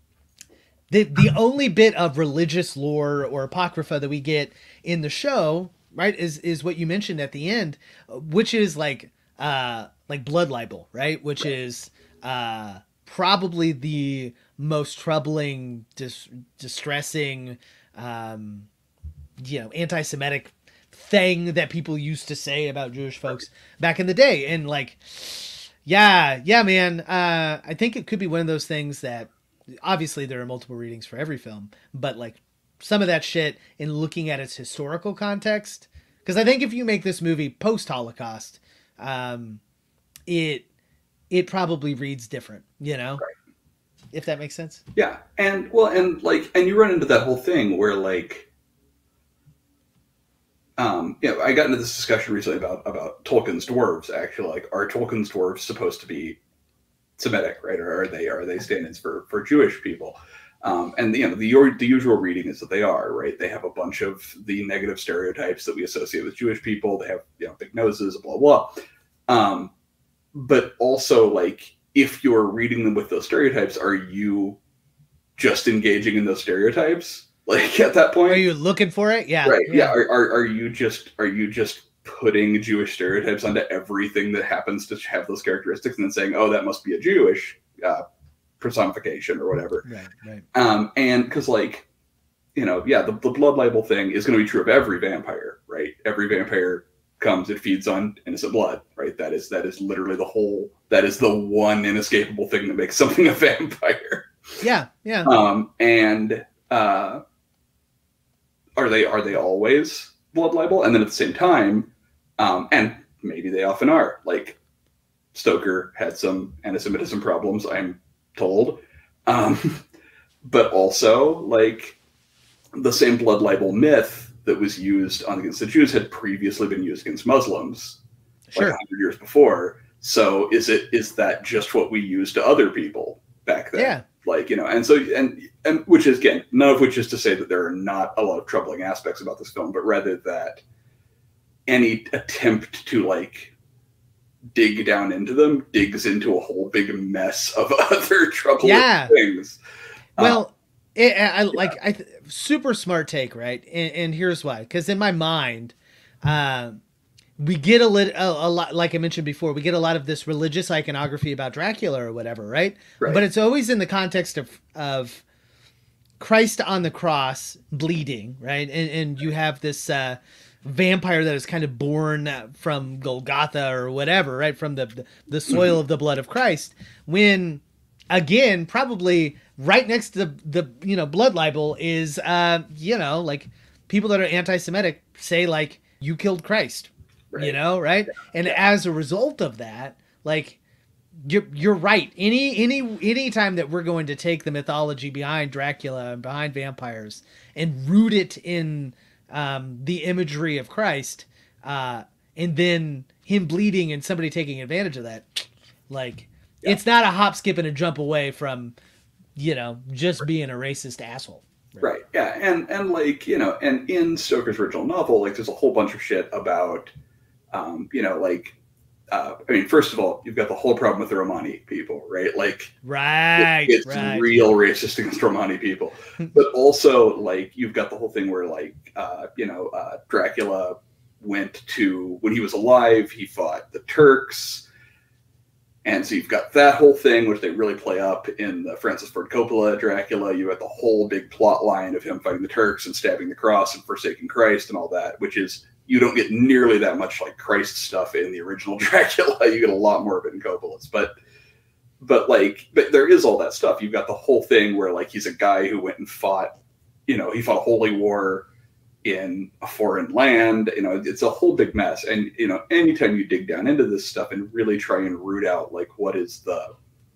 [SPEAKER 1] The the only bit of religious lore or apocrypha that we get in the show, right, is is what you mentioned at the end, which is like uh like blood libel, right? Which right. is uh probably the most troubling, dis- distressing, um, you know, anti-Semitic thing that people used to say about Jewish folks back in the day. And, like, yeah, yeah, man, uh, I think it could be one of those things that, obviously there are multiple readings for every film, but, like, some of that shit in looking at its historical context, because I think if you make this movie post-Holocaust, um, it it probably reads different, you know?
[SPEAKER 2] Right.
[SPEAKER 1] If that makes sense.
[SPEAKER 2] Yeah. And, well, and, like, and you run into that whole thing where, like, um, you know, I got into this discussion recently about, about Tolkien's dwarves, actually. Like, are Tolkien's dwarves supposed to be Semitic, right? Or are they, are they stand-ins for, for Jewish people? Um, and, you know, the, the usual reading is that they are, right? They have a bunch of the negative stereotypes that we associate with Jewish people. They have, you know, big noses, blah, blah. Um, but also, like, if you're reading them with those stereotypes, are you just engaging in those stereotypes? Like, at that point,
[SPEAKER 1] are you looking for it? Yeah,
[SPEAKER 2] right.
[SPEAKER 1] Yeah.
[SPEAKER 2] yeah. Are, are are you just are you just putting Jewish stereotypes onto everything that happens to have those characteristics, and then saying, "Oh, that must be a Jewish uh, personification or whatever"?
[SPEAKER 1] Right. Right.
[SPEAKER 2] Um, and because, like, you know, yeah, the, the blood libel thing is going to be true of every vampire, right? Every vampire comes, it feeds on innocent blood, right? That is that is literally the whole, that is the one inescapable thing that makes something a vampire.
[SPEAKER 1] Yeah, yeah.
[SPEAKER 2] Um, and uh, are they are they always blood libel? And then at the same time, um, and maybe they often are. Like, Stoker had some anti-Semitism problems, I'm told, um, but also, like, the same blood libel myth that was used on against the Jews had previously been used against Muslims,
[SPEAKER 1] sure,
[SPEAKER 2] like one hundred years before. So is it is that just what we used to other people back then?
[SPEAKER 1] Yeah.
[SPEAKER 2] Like, you know, and so and and which is, again, none of which is to say that there are not a lot of troubling aspects about this film, but rather that any attempt to, like, dig down into them digs into a whole big mess of other troubling
[SPEAKER 1] yeah.
[SPEAKER 2] things.
[SPEAKER 1] Well, It, I, I like I th- super smart take, right? And, and here's why. Because in my mind, uh, we get a, lit, a, a lot, like I mentioned before, we get a lot of this religious iconography about Dracula or whatever, right?
[SPEAKER 2] Right.
[SPEAKER 1] But it's always in the context of of Christ on the cross bleeding, right? And and you have this uh, vampire that is kind of born from Golgotha or whatever, right? From the the soil mm-hmm. of the blood of Christ. When again, probably right next to the the you know blood libel is uh you know like people that are anti-Semitic say like you killed Christ, right. you know, right? Yeah. And yeah. as a result of that, like. You're you're right. Any any any time that we're going to take the mythology behind Dracula and behind vampires and root it in um, the imagery of Christ, uh, and then him bleeding and somebody taking advantage of that, like yeah. it's not a hop, skip, and a jump away from, you know, just right. being a racist asshole.
[SPEAKER 2] Right. right. Yeah. And and like you know, and in Stoker's original novel, like there's a whole bunch of shit about, um, you know, like. Uh, I mean, first of all, you've got the whole problem with the Romani people, right? Like,
[SPEAKER 1] right,
[SPEAKER 2] it, it's
[SPEAKER 1] right.
[SPEAKER 2] real racist against Romani people. But also, like, you've got the whole thing where, like, uh, you know, uh, Dracula went to, when he was alive, he fought the Turks. And so you've got that whole thing, which they really play up in the Francis Ford Coppola Dracula. You have the whole big plot line of him fighting the Turks and stabbing the cross and forsaking Christ and all that, which is, you don't get nearly that much like Christ stuff in the original Dracula. You get a lot more of it in Coppola's, but, but like, but there is all that stuff. You've got the whole thing where like, he's a guy who went and fought, you know, he fought a holy war in a foreign land, you know, it's a whole big mess. And, you know, anytime you dig down into this stuff and really try and root out like, what is the,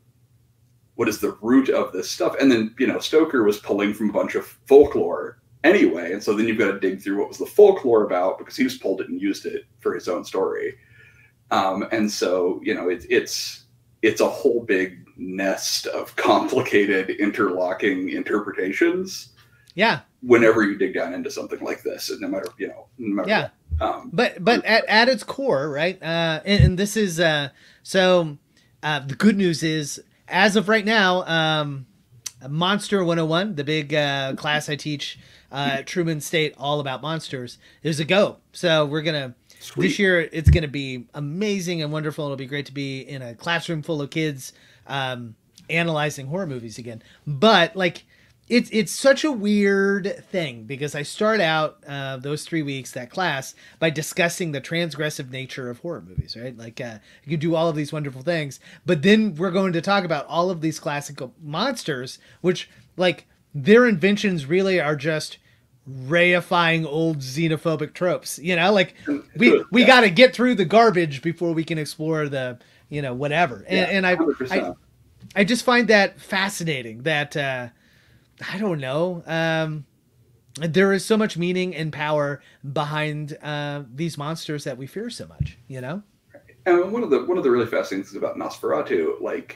[SPEAKER 2] what is the root of this stuff? And then, you know, Stoker was pulling from a bunch of folklore anyway, and so then you've got to dig through what was the folklore about because he just pulled it and used it for his own story. Um, and so, you know, it, it's it's a whole big nest of complicated interlocking interpretations.
[SPEAKER 1] Yeah.
[SPEAKER 2] Whenever you dig down into something like this, and no matter, you know, no matter
[SPEAKER 1] yeah.
[SPEAKER 2] What, um,
[SPEAKER 1] but but at, at its core, right? Uh, and, and this is uh, so uh, the good news is as of right now, um, Monster one oh one, the big uh, class I teach. Uh, Truman State, all about monsters, is a go. So we're gonna Sweet. This year. It's gonna be amazing and wonderful. It'll be great to be in a classroom full of kids um, analyzing horror movies again. But like, it's it's such a weird thing because I start out uh, those three weeks that class by discussing the transgressive nature of horror movies, right? Like uh, you can do all of these wonderful things, but then we're going to talk about all of these classical monsters, which like their inventions really are just reifying old xenophobic tropes, you know, like we we yeah. got to get through the garbage before we can explore the, you know, whatever. And, yeah, and I, I I just find that fascinating that uh I don't know, um there is so much meaning and power behind uh these monsters that we fear so much, you know.
[SPEAKER 2] And one of the one of the really fascinating things about Nosferatu, like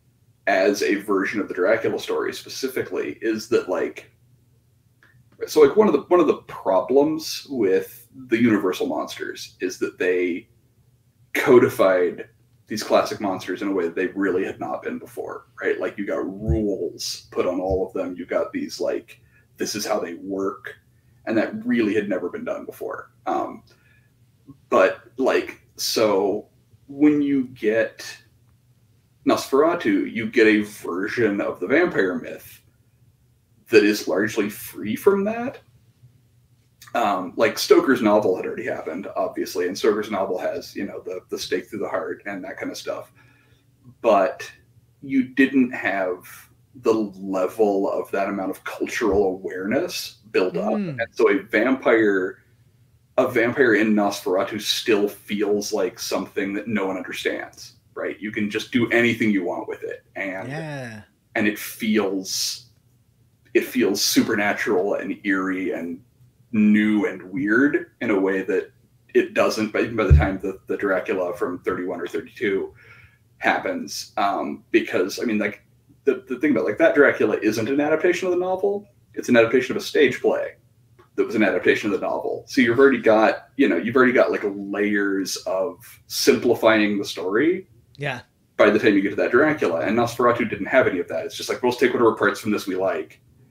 [SPEAKER 2] as a version of the Dracula story specifically, is that like So like one of the one of the problems with the Universal monsters is that they codified these classic monsters in a way that they really had not been before, right? Like you got rules put on all of them. You got these like, this is how they work. And that really had never been done before. Um, but like, so when you get Nosferatu, you get a version of the vampire myth that is largely free from that. Um, like Stoker's novel had already happened, obviously, and Stoker's novel has, you know, the the stake through the heart and that kind of stuff. But you didn't have the level of that amount of cultural awareness built up. Mm. And so a vampire, a vampire in Nosferatu still feels like something that no one understands, right? You can just do anything you want with it. And,
[SPEAKER 1] yeah.
[SPEAKER 2] and it feels, it feels supernatural and eerie and new and weird in a way that it doesn't, but even by the time the, the Dracula from thirty-one or thirty-two happens. Um, because, I mean, like, the, the thing about, like, that Dracula isn't an adaptation of the novel. It's an adaptation of a stage play that was an adaptation of the novel. So you've already got, you know, you've already got, like, layers of simplifying the story.
[SPEAKER 1] Yeah.
[SPEAKER 2] By the time you get to that Dracula. And Nosferatu didn't have any of that. It's just like, we'll just take whatever parts from this we like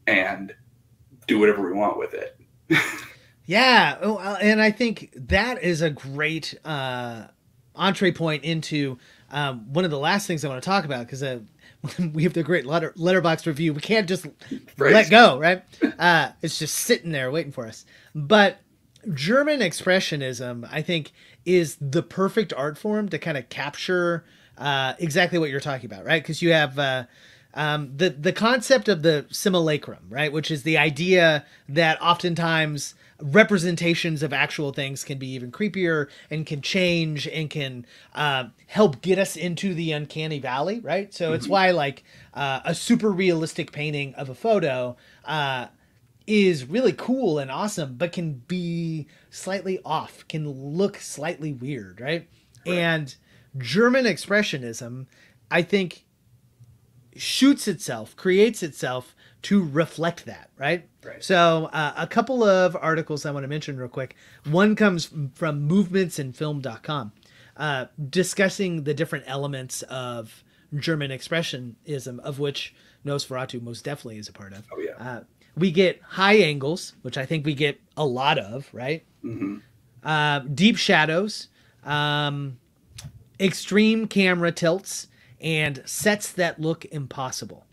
[SPEAKER 2] and do whatever we want with it.
[SPEAKER 1] Yeah, and I think that is a great uh, entree point into um, one of the last things I want to talk about, because uh, we have the great letter letterbox review. We can't just right. let go, right? Uh, it's just sitting there waiting for us. But German Expressionism, I think, is the perfect art form to kind of capture uh, exactly what you're talking about, right? Because you have uh, um, the the concept of the simulacrum, right, which is the idea that oftentimes representations of actual things can be even creepier and can change and can uh, help get us into the uncanny valley, right? So mm-hmm. it's why like uh, a super realistic painting of a photo uh, is really cool and awesome, but can be slightly off, can look slightly weird, right? right. And German Expressionism, I think, shoots itself, creates itself to reflect that, right?
[SPEAKER 2] Right.
[SPEAKER 1] So uh, a couple of articles I want to mention real quick. One comes from movements in film dot com, uh, discussing the different elements of German Expressionism, of which Nosferatu most definitely is a part of.
[SPEAKER 2] Oh, yeah.
[SPEAKER 1] Uh, we get high angles, which I think we get a lot of, right?
[SPEAKER 2] Mm-hmm.
[SPEAKER 1] Uh, deep shadows, um, extreme camera tilts, and sets that look impossible.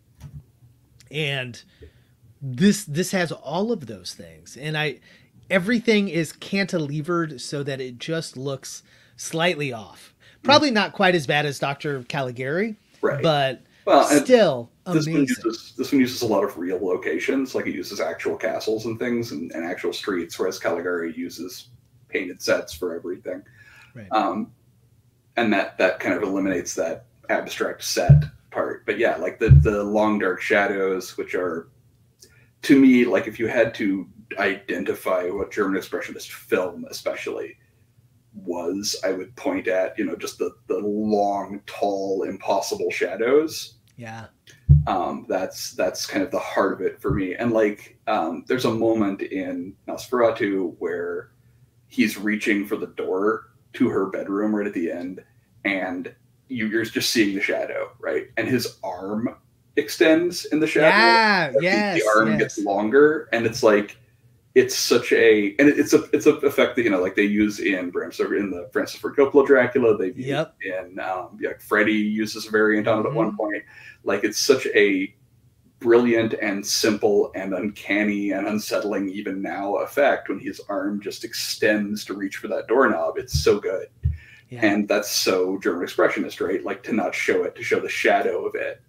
[SPEAKER 1] And this this has all of those things, and I everything is cantilevered so that it just looks slightly off. Probably not quite as bad as Doctor Caligari,
[SPEAKER 2] right.
[SPEAKER 1] but
[SPEAKER 2] well,
[SPEAKER 1] still
[SPEAKER 2] this
[SPEAKER 1] amazing.
[SPEAKER 2] One uses, this one uses a lot of real locations, like it uses actual castles and things and, and actual streets, whereas Caligari uses painted sets for everything.
[SPEAKER 1] Right.
[SPEAKER 2] Um, and that that kind of eliminates that abstract set part. But yeah, like the the long dark shadows, which are, to me, like if you had to identify what German Expressionist film especially was, I would point at, you know, just the the long, tall, impossible shadows.
[SPEAKER 1] Yeah.
[SPEAKER 2] Um, that's that's kind of the heart of it for me. And like um, there's a moment in Nosferatu where he's reaching for the door to her bedroom right at the end, and you're just seeing the shadow, right? And his arm extends in the shadow.
[SPEAKER 1] Yeah, yes.
[SPEAKER 2] The arm
[SPEAKER 1] yes.
[SPEAKER 2] gets longer, and it's like it's such a and it's a it's a effect that, you know, like they use in Bram Stoker in the Francis Ford Coppola Dracula. They've used
[SPEAKER 1] yep.
[SPEAKER 2] in um, yeah, Freddy uses a variant on it
[SPEAKER 1] mm-hmm.
[SPEAKER 2] at one point. Like it's such a brilliant and simple and uncanny and unsettling even now effect when his arm just extends to reach for that doorknob. It's so good. Yeah. And that's so German Expressionist, right? Like to not show it, to show the shadow of it.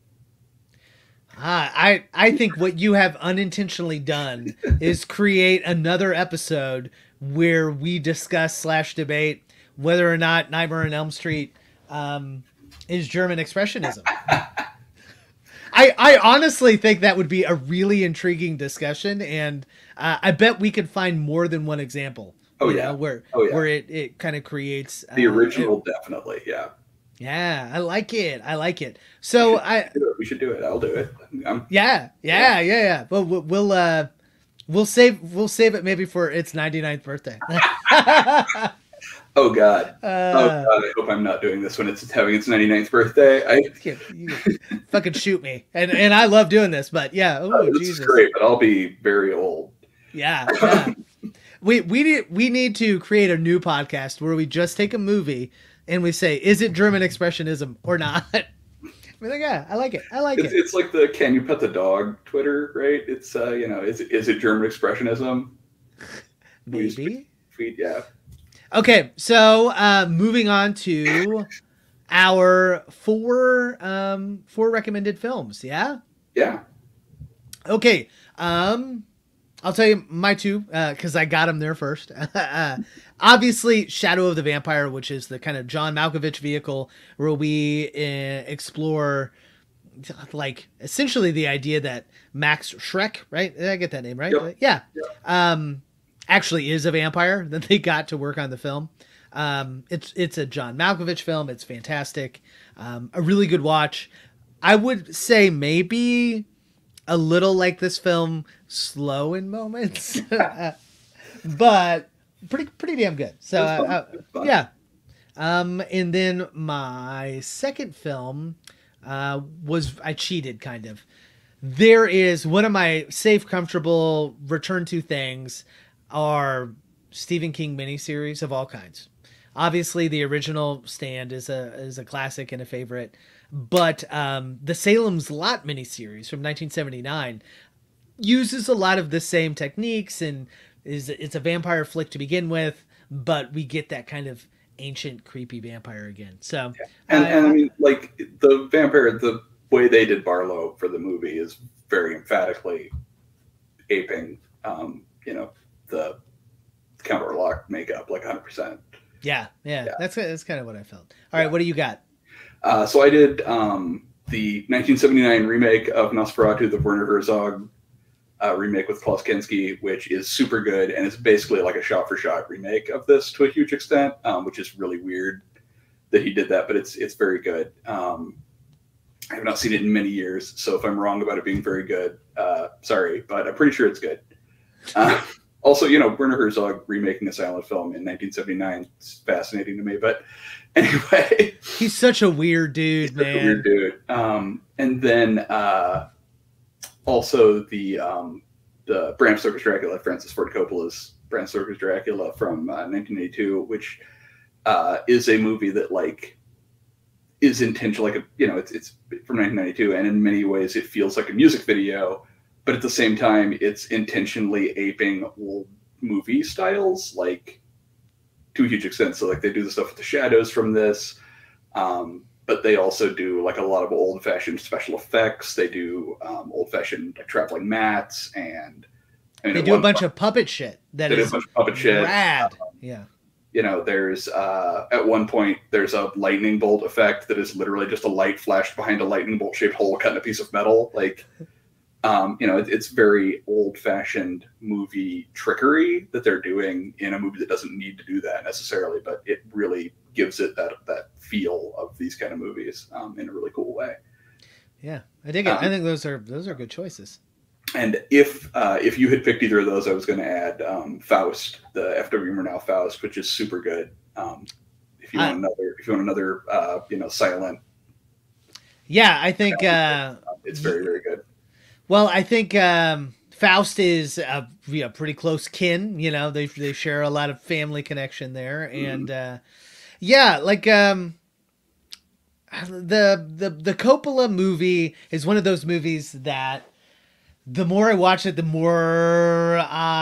[SPEAKER 1] Ah, I, I think what you have unintentionally done is create another episode where we discuss slash debate whether or not Nightmare on Elm Street um, is German Expressionism. I, I honestly think that would be a really intriguing discussion, and uh, I bet we could find more than one example.
[SPEAKER 2] Oh
[SPEAKER 1] you
[SPEAKER 2] yeah,
[SPEAKER 1] know, where
[SPEAKER 2] oh, yeah.
[SPEAKER 1] where it, it kind of creates
[SPEAKER 2] the
[SPEAKER 1] uh,
[SPEAKER 2] original,
[SPEAKER 1] it,
[SPEAKER 2] definitely, yeah.
[SPEAKER 1] Yeah, I like it. I like it. So
[SPEAKER 2] we
[SPEAKER 1] I
[SPEAKER 2] do it. we should do it. I'll do it. I'm,
[SPEAKER 1] yeah, yeah, yeah, yeah, yeah. Well, we'll we'll uh, we'll save we'll save it maybe for its ninety-ninth birthday.
[SPEAKER 2] Oh God!
[SPEAKER 1] Uh,
[SPEAKER 2] oh God! I hope I'm not doing this when it's having its ninety-ninth birthday. I
[SPEAKER 1] you, you fucking shoot me, and and I love doing this, but yeah, oh,
[SPEAKER 2] oh, this
[SPEAKER 1] Jesus.
[SPEAKER 2] is great, but I'll be very old.
[SPEAKER 1] Yeah, yeah. we we need we need to create a new podcast where we just take a movie and we say, is it German Expressionism or not? We're like, yeah, I like it. I like
[SPEAKER 2] it's,
[SPEAKER 1] it.
[SPEAKER 2] It's like the "Can you pet the dog?" Twitter, right? It's uh, you know, is it is it German Expressionism?
[SPEAKER 1] Maybe.
[SPEAKER 2] Tweet, yeah.
[SPEAKER 1] Okay, so uh, moving on to our four um, four recommended films. Yeah.
[SPEAKER 2] Yeah.
[SPEAKER 1] Okay. Um, I'll tell you my two because uh, I got them there first. uh, obviously, Shadow of the Vampire, which is the kind of John Malkovich vehicle where we uh, explore, like, essentially the idea that Max Schreck, right? Did I get that name right?
[SPEAKER 2] Yep.
[SPEAKER 1] Yeah.
[SPEAKER 2] Yep.
[SPEAKER 1] Um, actually is a vampire that they got to work on the film. Um, it's it's a John Malkovich film. It's fantastic. Um, a really good watch. I would say maybe a little like this film, slow in moments, but pretty pretty damn good. So uh, uh, yeah. Um, and then my second film uh, was I cheated kind of. there is one of my safe, comfortable return to things are Stephen King miniseries of all kinds. Obviously, the original Stand is a is a classic and a favorite, but um, the Salem's Lot miniseries from nineteen seventy-nine uses a lot of the same techniques and is it's a vampire flick to begin with, but we get that kind of ancient, creepy vampire again. So,
[SPEAKER 2] yeah. and,
[SPEAKER 1] uh,
[SPEAKER 2] and I mean, like the vampire, the way they did Barlow for the movie is very emphatically aping, um, you know, the Count Orlok makeup, like one hundred percent.
[SPEAKER 1] Yeah, yeah, yeah, that's that's kind of what I felt. All right, yeah. What do you got?
[SPEAKER 2] Uh, so I did um, the nineteen seventy-nine remake of Nosferatu, the Werner Herzog uh, remake with Klaus Kinski, which is super good, and it's basically like a shot-for-shot remake of this to a huge extent, um, which is really weird that he did that, but it's it's very good. Um, I have not seen it in many years, so if I'm wrong about it being very good, uh, sorry, but I'm pretty sure it's good. Uh, Also, you know, Werner Herzog remaking a silent film in nineteen seventy-nine is fascinating to me. But anyway,
[SPEAKER 1] he's such a weird dude,
[SPEAKER 2] he's
[SPEAKER 1] man.
[SPEAKER 2] Such a weird dude. Um, and then uh, also the um, the Bram Stoker's Dracula, Francis Ford Coppola's Bram Stoker's Dracula from uh, nineteen eighty-two, which uh, is a movie that like is intentional, like a you know, it's it's from nineteen ninety-two, and in many ways it feels like a music video. But at the same time, it's intentionally aping old movie styles, like to a huge extent. So, like they do the stuff with the shadows from this, um, but they also do like a lot of old-fashioned special effects. They do um, old-fashioned like traveling mats, and
[SPEAKER 1] I mean, they do a bunch of puppet shit. That
[SPEAKER 2] they
[SPEAKER 1] is
[SPEAKER 2] do a bunch of puppet shit.
[SPEAKER 1] Rad.
[SPEAKER 2] Um,
[SPEAKER 1] yeah.
[SPEAKER 2] You know, there's uh, at one point there's a lightning bolt effect that is literally just a light flashed behind a lightning bolt shaped hole cut in a piece of metal, like. Um, you know, it, it's very old-fashioned movie trickery that they're doing in a movie that doesn't need to do that necessarily, but it really gives it that that feel of these kind of movies um, in a really cool way.
[SPEAKER 1] Yeah, I dig it.
[SPEAKER 2] Um,
[SPEAKER 1] I think those are those are good choices.
[SPEAKER 2] And if uh, if you had picked either of those, I was going to add um, Faust, the F W Murnau Faust, which is super good. Um, if you want I, another, if you want another, uh, you know, silent.
[SPEAKER 1] Yeah, I think uh,
[SPEAKER 2] it's very very good.
[SPEAKER 1] Well, I think um, Faust is a you know, pretty close kin. You know, they they share a lot of family connection there, and mm-hmm. uh, yeah, like um, the the the Coppola movie is one of those movies that the more I watch it, the more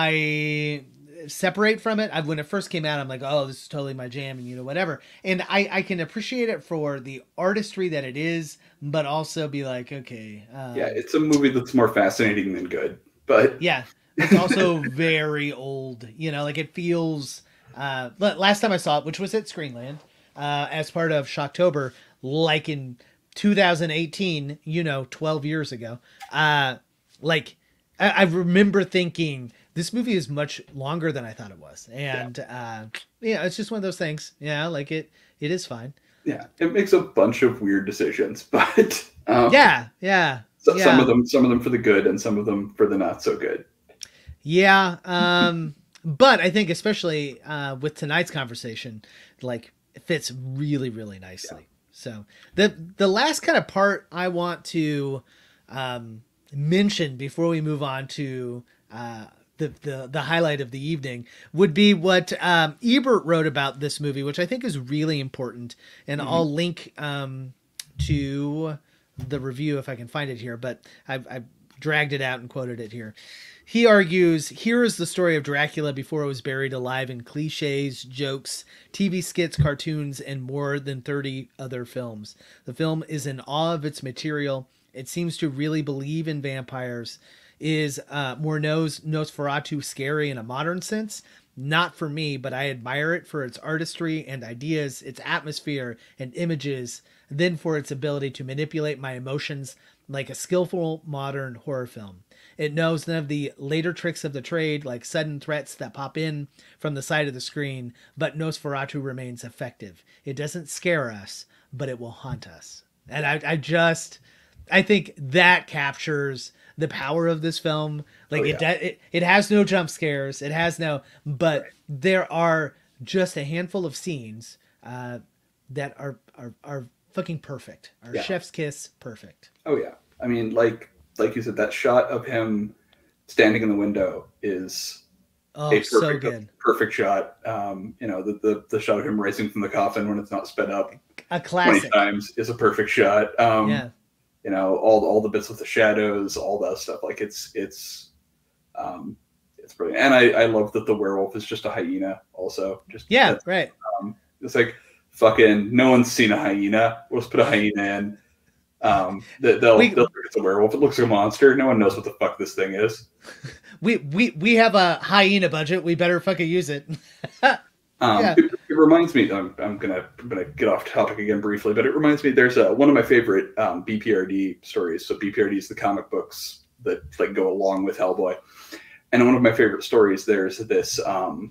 [SPEAKER 1] I separate from it. I, when it first came out, I'm like, oh, this is totally my jam, and you know, whatever. And I I can appreciate it for the artistry that it is. But also be like, okay. Um,
[SPEAKER 2] yeah, it's a movie that's more fascinating than good. But
[SPEAKER 1] yeah, it's also very old. You know, like it feels. Uh, last time I saw it, which was at Screenland, uh, as part of Shocktober, like in two thousand eighteen. You know, twelve years ago. Uh, like I, I remember thinking this movie is much longer than I thought it was, and yeah, uh, yeah it's just one of those things. Yeah, like it. It is fine.
[SPEAKER 2] Yeah, it makes a bunch of weird decisions, but um,
[SPEAKER 1] yeah, yeah,
[SPEAKER 2] so,
[SPEAKER 1] yeah.
[SPEAKER 2] Some of them, some of them for the good, and some of them for the not so good.
[SPEAKER 1] Yeah, um, but I think especially uh, with tonight's conversation, like it fits really, really nicely. Yeah. So the the last kind of part I want to um, mention before we move on to. Uh, The, the the highlight of the evening would be what um, Ebert wrote about this movie, which I think is really important. And mm-hmm. I'll link um, to the review if I can find it here, but I've, I've dragged it out and quoted it here. He argues, here is the story of Dracula before it was buried alive in cliches, jokes, T V skits, cartoons, and more than thirty other films. The film is in awe of its material. It seems to really believe in vampires. Is uh, more Nos- Nosferatu scary in a modern sense? Not for me, but I admire it for its artistry and ideas, its atmosphere and images, then for its ability to manipulate my emotions like a skillful modern horror film. It knows none of the later tricks of the trade, like sudden threats that pop in from the side of the screen, but Nosferatu remains effective. It doesn't scare us, but it will haunt us. And I, I just, I think that captures the power of this film. Like oh, yeah. it, it, it has no jump scares. It has no, but right. there are just a handful of scenes uh, that are, are, are fucking perfect. Are yeah. chef's kiss perfect.
[SPEAKER 2] Oh yeah. I mean, like like you said, that shot of him standing in the window is
[SPEAKER 1] oh,
[SPEAKER 2] a perfect,
[SPEAKER 1] so good.
[SPEAKER 2] perfect shot. Um, you know, the, the the shot of him rising from the coffin when it's not sped up
[SPEAKER 1] a classic
[SPEAKER 2] twenty times is a perfect shot. Um,
[SPEAKER 1] yeah.
[SPEAKER 2] You know, all all the bits with the shadows, all that stuff. Like it's it's um, it's brilliant. And I, I love that the werewolf is just a hyena. Also, just
[SPEAKER 1] yeah, right.
[SPEAKER 2] Um, it's like fucking no one's seen a hyena. Let's put a hyena in. Um, they'll,
[SPEAKER 1] we,
[SPEAKER 2] they'll think it's a werewolf. It looks like a monster. No one knows what the fuck this thing is.
[SPEAKER 1] We we we have a hyena budget. We better fucking use it.
[SPEAKER 2] um,
[SPEAKER 1] yeah.
[SPEAKER 2] it, it reminds me. I'm, I'm gonna I'm gonna get off topic again briefly, but it reminds me. There's a, one of my favorite um, B P R D stories. So B P R D is the comic books that like go along with Hellboy. And one of my favorite stories, there's this um,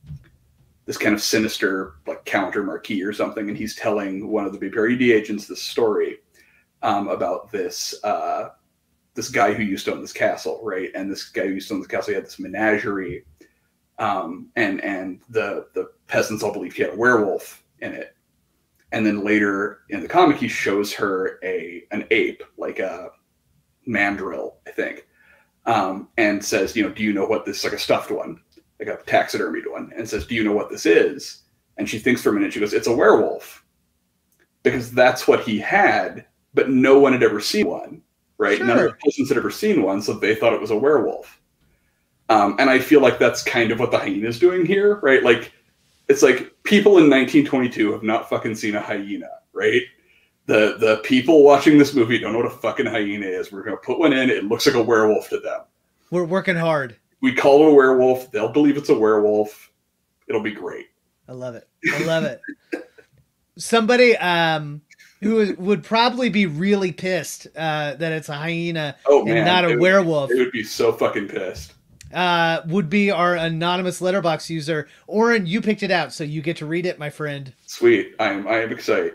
[SPEAKER 2] this kind of sinister like counter marquis or something, and he's telling one of the B P R D agents this story. Um, about this uh, this guy who used to own this castle, right? And this guy who used to own this castle, he had this menagerie, um, and and the the peasants all believed he had a werewolf in it. And then later in the comic, he shows her a an ape, like a mandrill, I think, um, and says, you know, do you know what this, like a stuffed one, like a taxidermied one, and says, do you know what this is? And she thinks for a minute, she goes, it's a werewolf, because that's what he had. But no one had ever seen one, right?
[SPEAKER 1] Sure.
[SPEAKER 2] None of the peasants had ever seen one, so they thought it was a werewolf. Um, and I feel like that's kind of what the hyena is doing here, right? Like, it's like people in nineteen twenty-two have not fucking seen a hyena, right? The the people watching this movie don't know what a fucking hyena is. We're going to put one in. It looks like a werewolf to them.
[SPEAKER 1] We're working hard.
[SPEAKER 2] We call it a werewolf. They'll believe it's a werewolf. It'll be great.
[SPEAKER 1] I love it. I love it. Somebody... um. who would probably be really pissed uh, that it's a hyena
[SPEAKER 2] oh,
[SPEAKER 1] and
[SPEAKER 2] man.
[SPEAKER 1] not a
[SPEAKER 2] it
[SPEAKER 1] werewolf.
[SPEAKER 2] Would, it would be so fucking pissed.
[SPEAKER 1] Uh, would be our anonymous letterbox user. Orrin, you picked it out, so you get to read it, my friend.
[SPEAKER 2] Sweet. I am I am excited.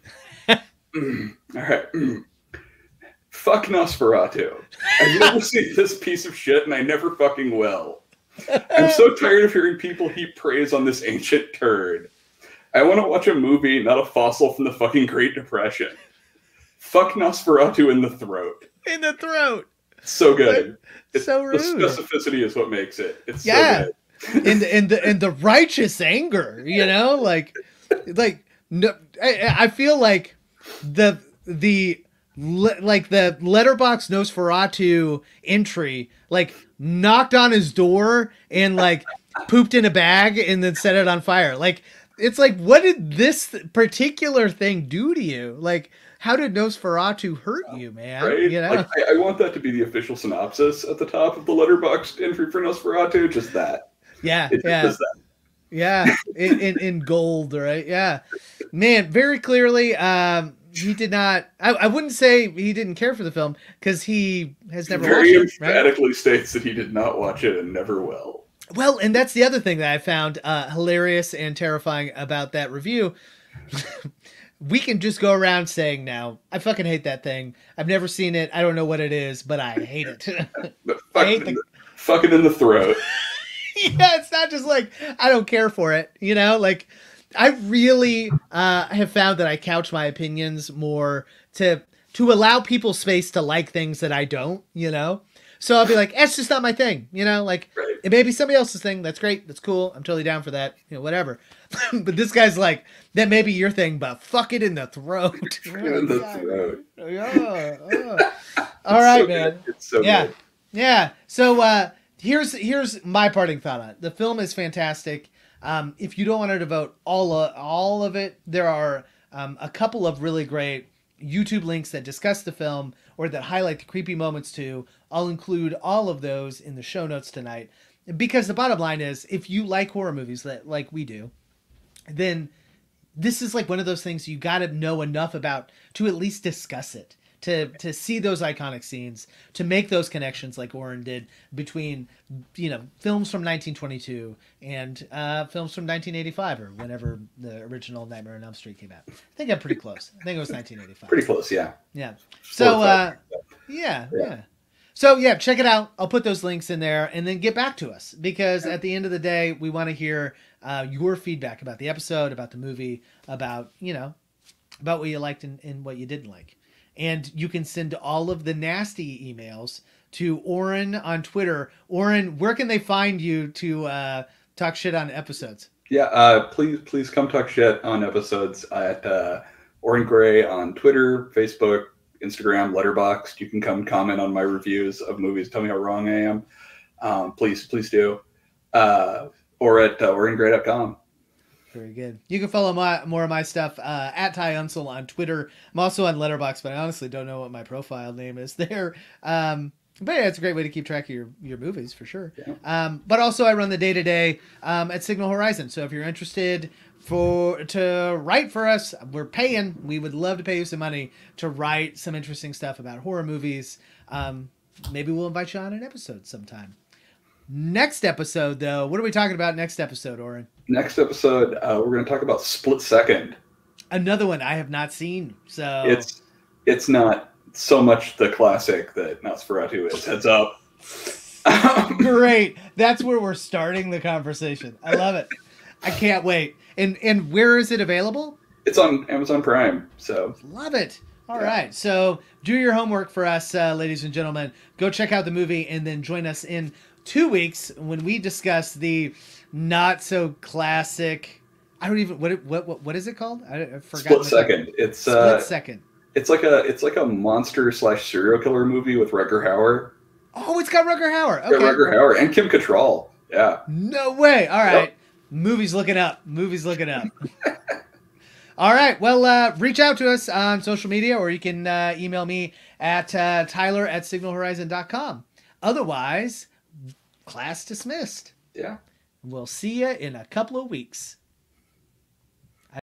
[SPEAKER 2] All right. Fuck Nosferatu. I've never seen this piece of shit, and I never fucking will. I'm so tired of hearing people heap praise on this ancient turd. I want to watch a movie, not a fossil from the fucking Great Depression. Fuck Nosferatu in the throat.
[SPEAKER 1] In the throat.
[SPEAKER 2] So good.
[SPEAKER 1] It's so rude.
[SPEAKER 2] The specificity is what makes it. It's
[SPEAKER 1] yeah.
[SPEAKER 2] so good.
[SPEAKER 1] and and the and the righteous anger, you know, like like no, I, I feel like the the like the letterbox Nosferatu entry like knocked on his door and like pooped in a bag and then set it on fire. Like it's like, what did this particular thing do to you? Like, how did Nosferatu hurt you, man?
[SPEAKER 2] Right?
[SPEAKER 1] You know,
[SPEAKER 2] like, I, I want that to be the official synopsis at the top of the letterbox entry for Nosferatu. Just that.
[SPEAKER 1] Yeah,
[SPEAKER 2] it
[SPEAKER 1] yeah,
[SPEAKER 2] just that.
[SPEAKER 1] yeah. In, in in gold, right? Yeah, man. Very clearly, um, he did not. I, I wouldn't say he didn't care for the film because he has never
[SPEAKER 2] Very
[SPEAKER 1] watched it. Right?
[SPEAKER 2] emphatically states that he did not watch it and never will.
[SPEAKER 1] Well, and that's the other thing that I found uh, hilarious and terrifying about that review. We can just go around saying now, I fucking hate that thing. I've never seen it. I don't know what it is, but I hate it.
[SPEAKER 2] But
[SPEAKER 1] I hate
[SPEAKER 2] fucking,
[SPEAKER 1] the...
[SPEAKER 2] the, fucking in the throat.
[SPEAKER 1] Yeah, it's not just like, I don't care for it. You know, like I really uh, have found that I couch my opinions more to to allow people space to like things that I don't, you know? So I'll be like, that's just not my thing, you know, like
[SPEAKER 2] right.
[SPEAKER 1] It may be somebody else's thing. That's great. That's cool. I'm totally down for that. You know, whatever. But this guy's like, that may be your thing, but fuck it in the throat.
[SPEAKER 2] in the throat.
[SPEAKER 1] Yeah. Oh. All right,
[SPEAKER 2] so
[SPEAKER 1] man.
[SPEAKER 2] Good. It's so
[SPEAKER 1] yeah.
[SPEAKER 2] good.
[SPEAKER 1] Yeah. So uh, here's here's my parting thought on it. The film is fantastic. Um, if you don't want to devote all uh, all of it, there are um, a couple of really great YouTube links that discuss the film or that highlight the creepy moments too. I'll include all of those in the show notes tonight. Because the bottom line is, if you like horror movies that like we do, then this is like one of those things you got to know enough about to at least discuss it, to to see those iconic scenes, to make those connections like Orrin did between, you know, films from nineteen twenty-two and uh, films from nineteen eighty-five or whenever the original Nightmare on Elm Street came out. I think I'm pretty close. I think it was nineteen eighty-five.
[SPEAKER 2] Pretty close, yeah.
[SPEAKER 1] Yeah. So, uh, yeah, yeah. yeah. So yeah, check it out. I'll put those links in there and then get back to us because at the end of the day, we want to hear uh, your feedback about the episode, about the movie, about, you know, about what you liked and, and what you didn't like. and you can send all of the nasty emails to Orrin on Twitter. Orrin, where can they find you to uh, talk shit on episodes?
[SPEAKER 2] Yeah, uh, please please come talk shit on episodes at uh, Orrin Gray on Twitter, Facebook, Instagram, Letterboxd. You can come comment on my reviews of movies. Tell me how wrong I am. Um, please, please do. Uh, or at uh, orrin gray dot com.
[SPEAKER 1] Very good. You can follow my, more of my stuff uh, at Ty Unsel on Twitter. I'm also on Letterboxd, but I honestly don't know what my profile name is there. Um, but yeah, it's a great way to keep track of your, your movies for sure. Yeah. Um, but also I run the day-to-day um, at Signal Horizon. So if you're interested for to write for us, we're paying. We would love to pay you some money to write some interesting stuff about horror movies. Um, maybe we'll invite you on an episode sometime. Next episode, though, what are we talking about next episode, Orrin?
[SPEAKER 2] Next episode, uh, we're going to talk about Split Second.
[SPEAKER 1] Another one I have not seen. So
[SPEAKER 2] it's it's not so much the classic that Nosferatu is. Heads up.
[SPEAKER 1] Great. That's where we're starting the conversation. I love it. I can't wait. And and where is it available?
[SPEAKER 2] It's on Amazon Prime. So
[SPEAKER 1] love it. All yeah. right. So do your homework for us, uh, ladies and gentlemen. Go check out the movie and then join us in two weeks when we discuss the not so classic. I don't even what what what, what is it called? I, I forgot.
[SPEAKER 2] Split Second. It's
[SPEAKER 1] Split
[SPEAKER 2] uh,
[SPEAKER 1] Second.
[SPEAKER 2] It's like a it's like a monster slash serial killer movie with Rutger Hauer.
[SPEAKER 1] Oh, it's got Rutger Hauer. Okay.
[SPEAKER 2] Got Rutger Hauer and Kim Cattrall. Yeah.
[SPEAKER 1] No way. All right.
[SPEAKER 2] Yep.
[SPEAKER 1] Movies looking up. Movies looking up. All right. Well, uh, reach out to us on social media, or you can uh, email me at uh, Tyler at signal horizon dot com. Otherwise, class dismissed.
[SPEAKER 2] Yeah.
[SPEAKER 1] We'll see you in a couple of weeks.